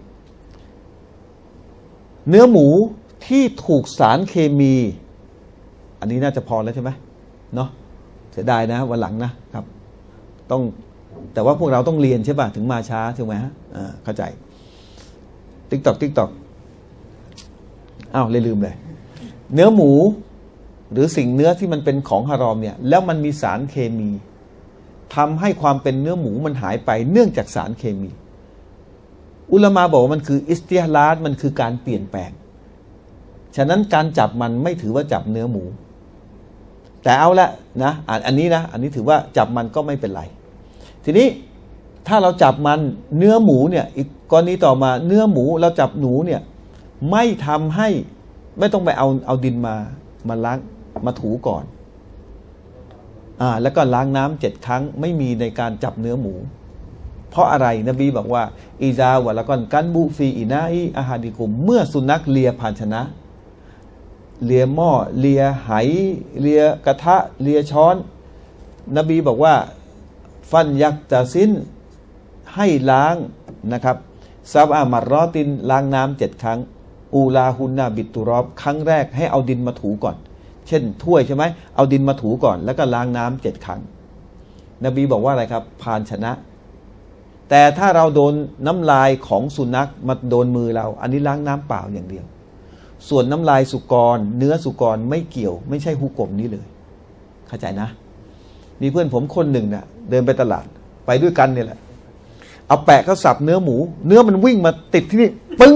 [SPEAKER 1] เนื้อหมูที่ถูกสารเคมีอันนี้น่าจะพอแล้วใช่ไหมเนาะเสียดายนะวันหลังนะครับต้องแต่ว่าพวกเราต้องเรียนใช่ป่ะถึงมาช้าถูกไหมฮะเข้าใจติ๊กตอกอ้าวเลยลืมเลยเนื้อหมูหรือสิ่งเนื้อที่มันเป็นของฮารอมเนี่ยแล้วมันมีสารเคมีทำให้ความเป็นเนื้อหมูมันหายไปเนื่องจากสารเคมีอุลามะบอกว่ามันคืออิสติฮลาดมันคือการเปลี่ยนแปลงฉะนั้นการจับมันไม่ถือว่าจับเนื้อหมูแต่เอาละนะอันนี้ถือว่าจับมันก็ไม่เป็นไรทีนี้ถ้าเราจับมันเนื้อหมูเนี่ยอีกกรณีต่อมาเนื้อหมูเราจับหนูเนี่ยไม่ทำให้ไม่ต้องไปเอาดินมาล้างมาถูก่อนแล้วก็ล้างน้ำ7 ครั้งไม่มีในการจับเนื้อหมูเพราะอะไรนบีบอกว่าอิซาวะละกอนกันบุฟีอินาอิอาฮาดิกุมเมื่อสุนัขเลียภาชนะเลียหม้อเลียไหเลียกระทะเลียช้อนนบีบอกว่าฟันยักตะซินให้ล้างนะครับซาบอามัดรอตินล้างน้ำ7 ครั้งอูลาฮุนนาบิตุรอบครั้งแรกให้เอาดินมาถูก่อนเช่นถ้วยใช่ไหมเอาดินมาถูก่อนแล้วก็ล้างน้ำ7 ครั้งนบีบอกว่าอะไรครับภาชนะแต่ถ้าเราโดนน้ำลายของสุนัขมาโดนมือเราอันนี้ล้างน้ำเปล่าอย่างเดียวส่วนน้ำลายสุกรเนื้อสุกรไม่เกี่ยวไม่ใช่หุกกลมนี้เลยเข้าใจนะมีเพื่อนผมคนหนึ่งเนี่ยเดินไปตลาดไปด้วยกันเนี่ยแหละเอาแปะเขาสับเนื้อหมูเนื้อมันวิ่งมาติดที่นี่ปึ้ง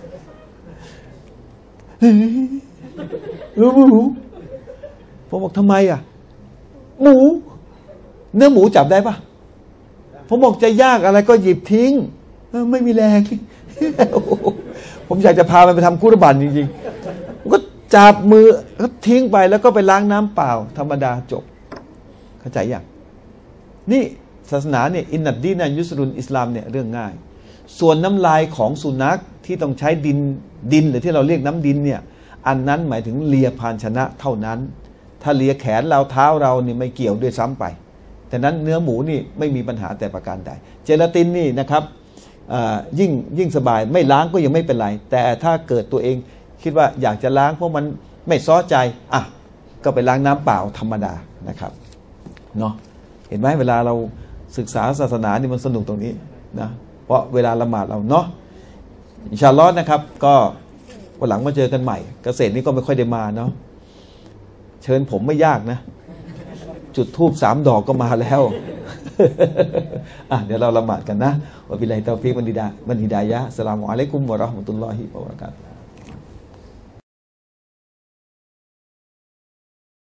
[SPEAKER 1] รู้ผมบอกทำไมอ่ะหมูเนื้อหมูจับได้ปะผมบอกจะยากอะไรก็หยิบทิ้งไม่มีแรงผมอยากจะพามันไปทำกุรบันจริงๆก็จับมือก็ทิ้งไปแล้วก็ไปล้างน้ำเปล่าธรรมดาจบเข้าใจยังนี่ศาสนาเนี่ยอินนัดดีนันยุสรุนอิสลามเนี่ยเรื่องง่ายส่วนน้ำลายของสุนัขที่ต้องใช้ดินหรือที่เราเรียกน้ำดินเนี่ยอันนั้นหมายถึงเลียภาชนะเท่านั้นถ้าเลียแขนเราเท้าเราเนี่ยไม่เกี่ยวด้วยซ้ำไปแต่นั้นเนื้อหมูนี่ไม่มีปัญหาแต่ประการใดเจลาตินนี่นะครับยิ่งสบายไม่ล้างก็ยังไม่เป็นไรแต่ถ้าเกิดตัวเองคิดว่าอยากจะล้างเพราะมันไม่ซ้อใจอ่ะก็ไปล้างน้ำเปล่าธรรมดานะครับเนาะเห็นไหมเวลาเราศึกษาศาสนานี่มันสนุกตรงนี้นะเพราะเวลาละหมาดเราเนาะอินชาอัลลอฮ์นะครับก็วันหลังมาเจอกันใหม่เกษตรนี่ก็ไม่ค่อยได้มาเนาะเชิญผมไม่ยากนะจุดธูป3 ดอกก็มาแล้วเดี๋ยวเราละหมาดกันนะวะบิลลาฮิตอฟิกวันฮิดายะฮ์อัสสลามุอะลัยกุมวะเราะห์มะตุลลอฮิวะบะเราะกาตุฮ์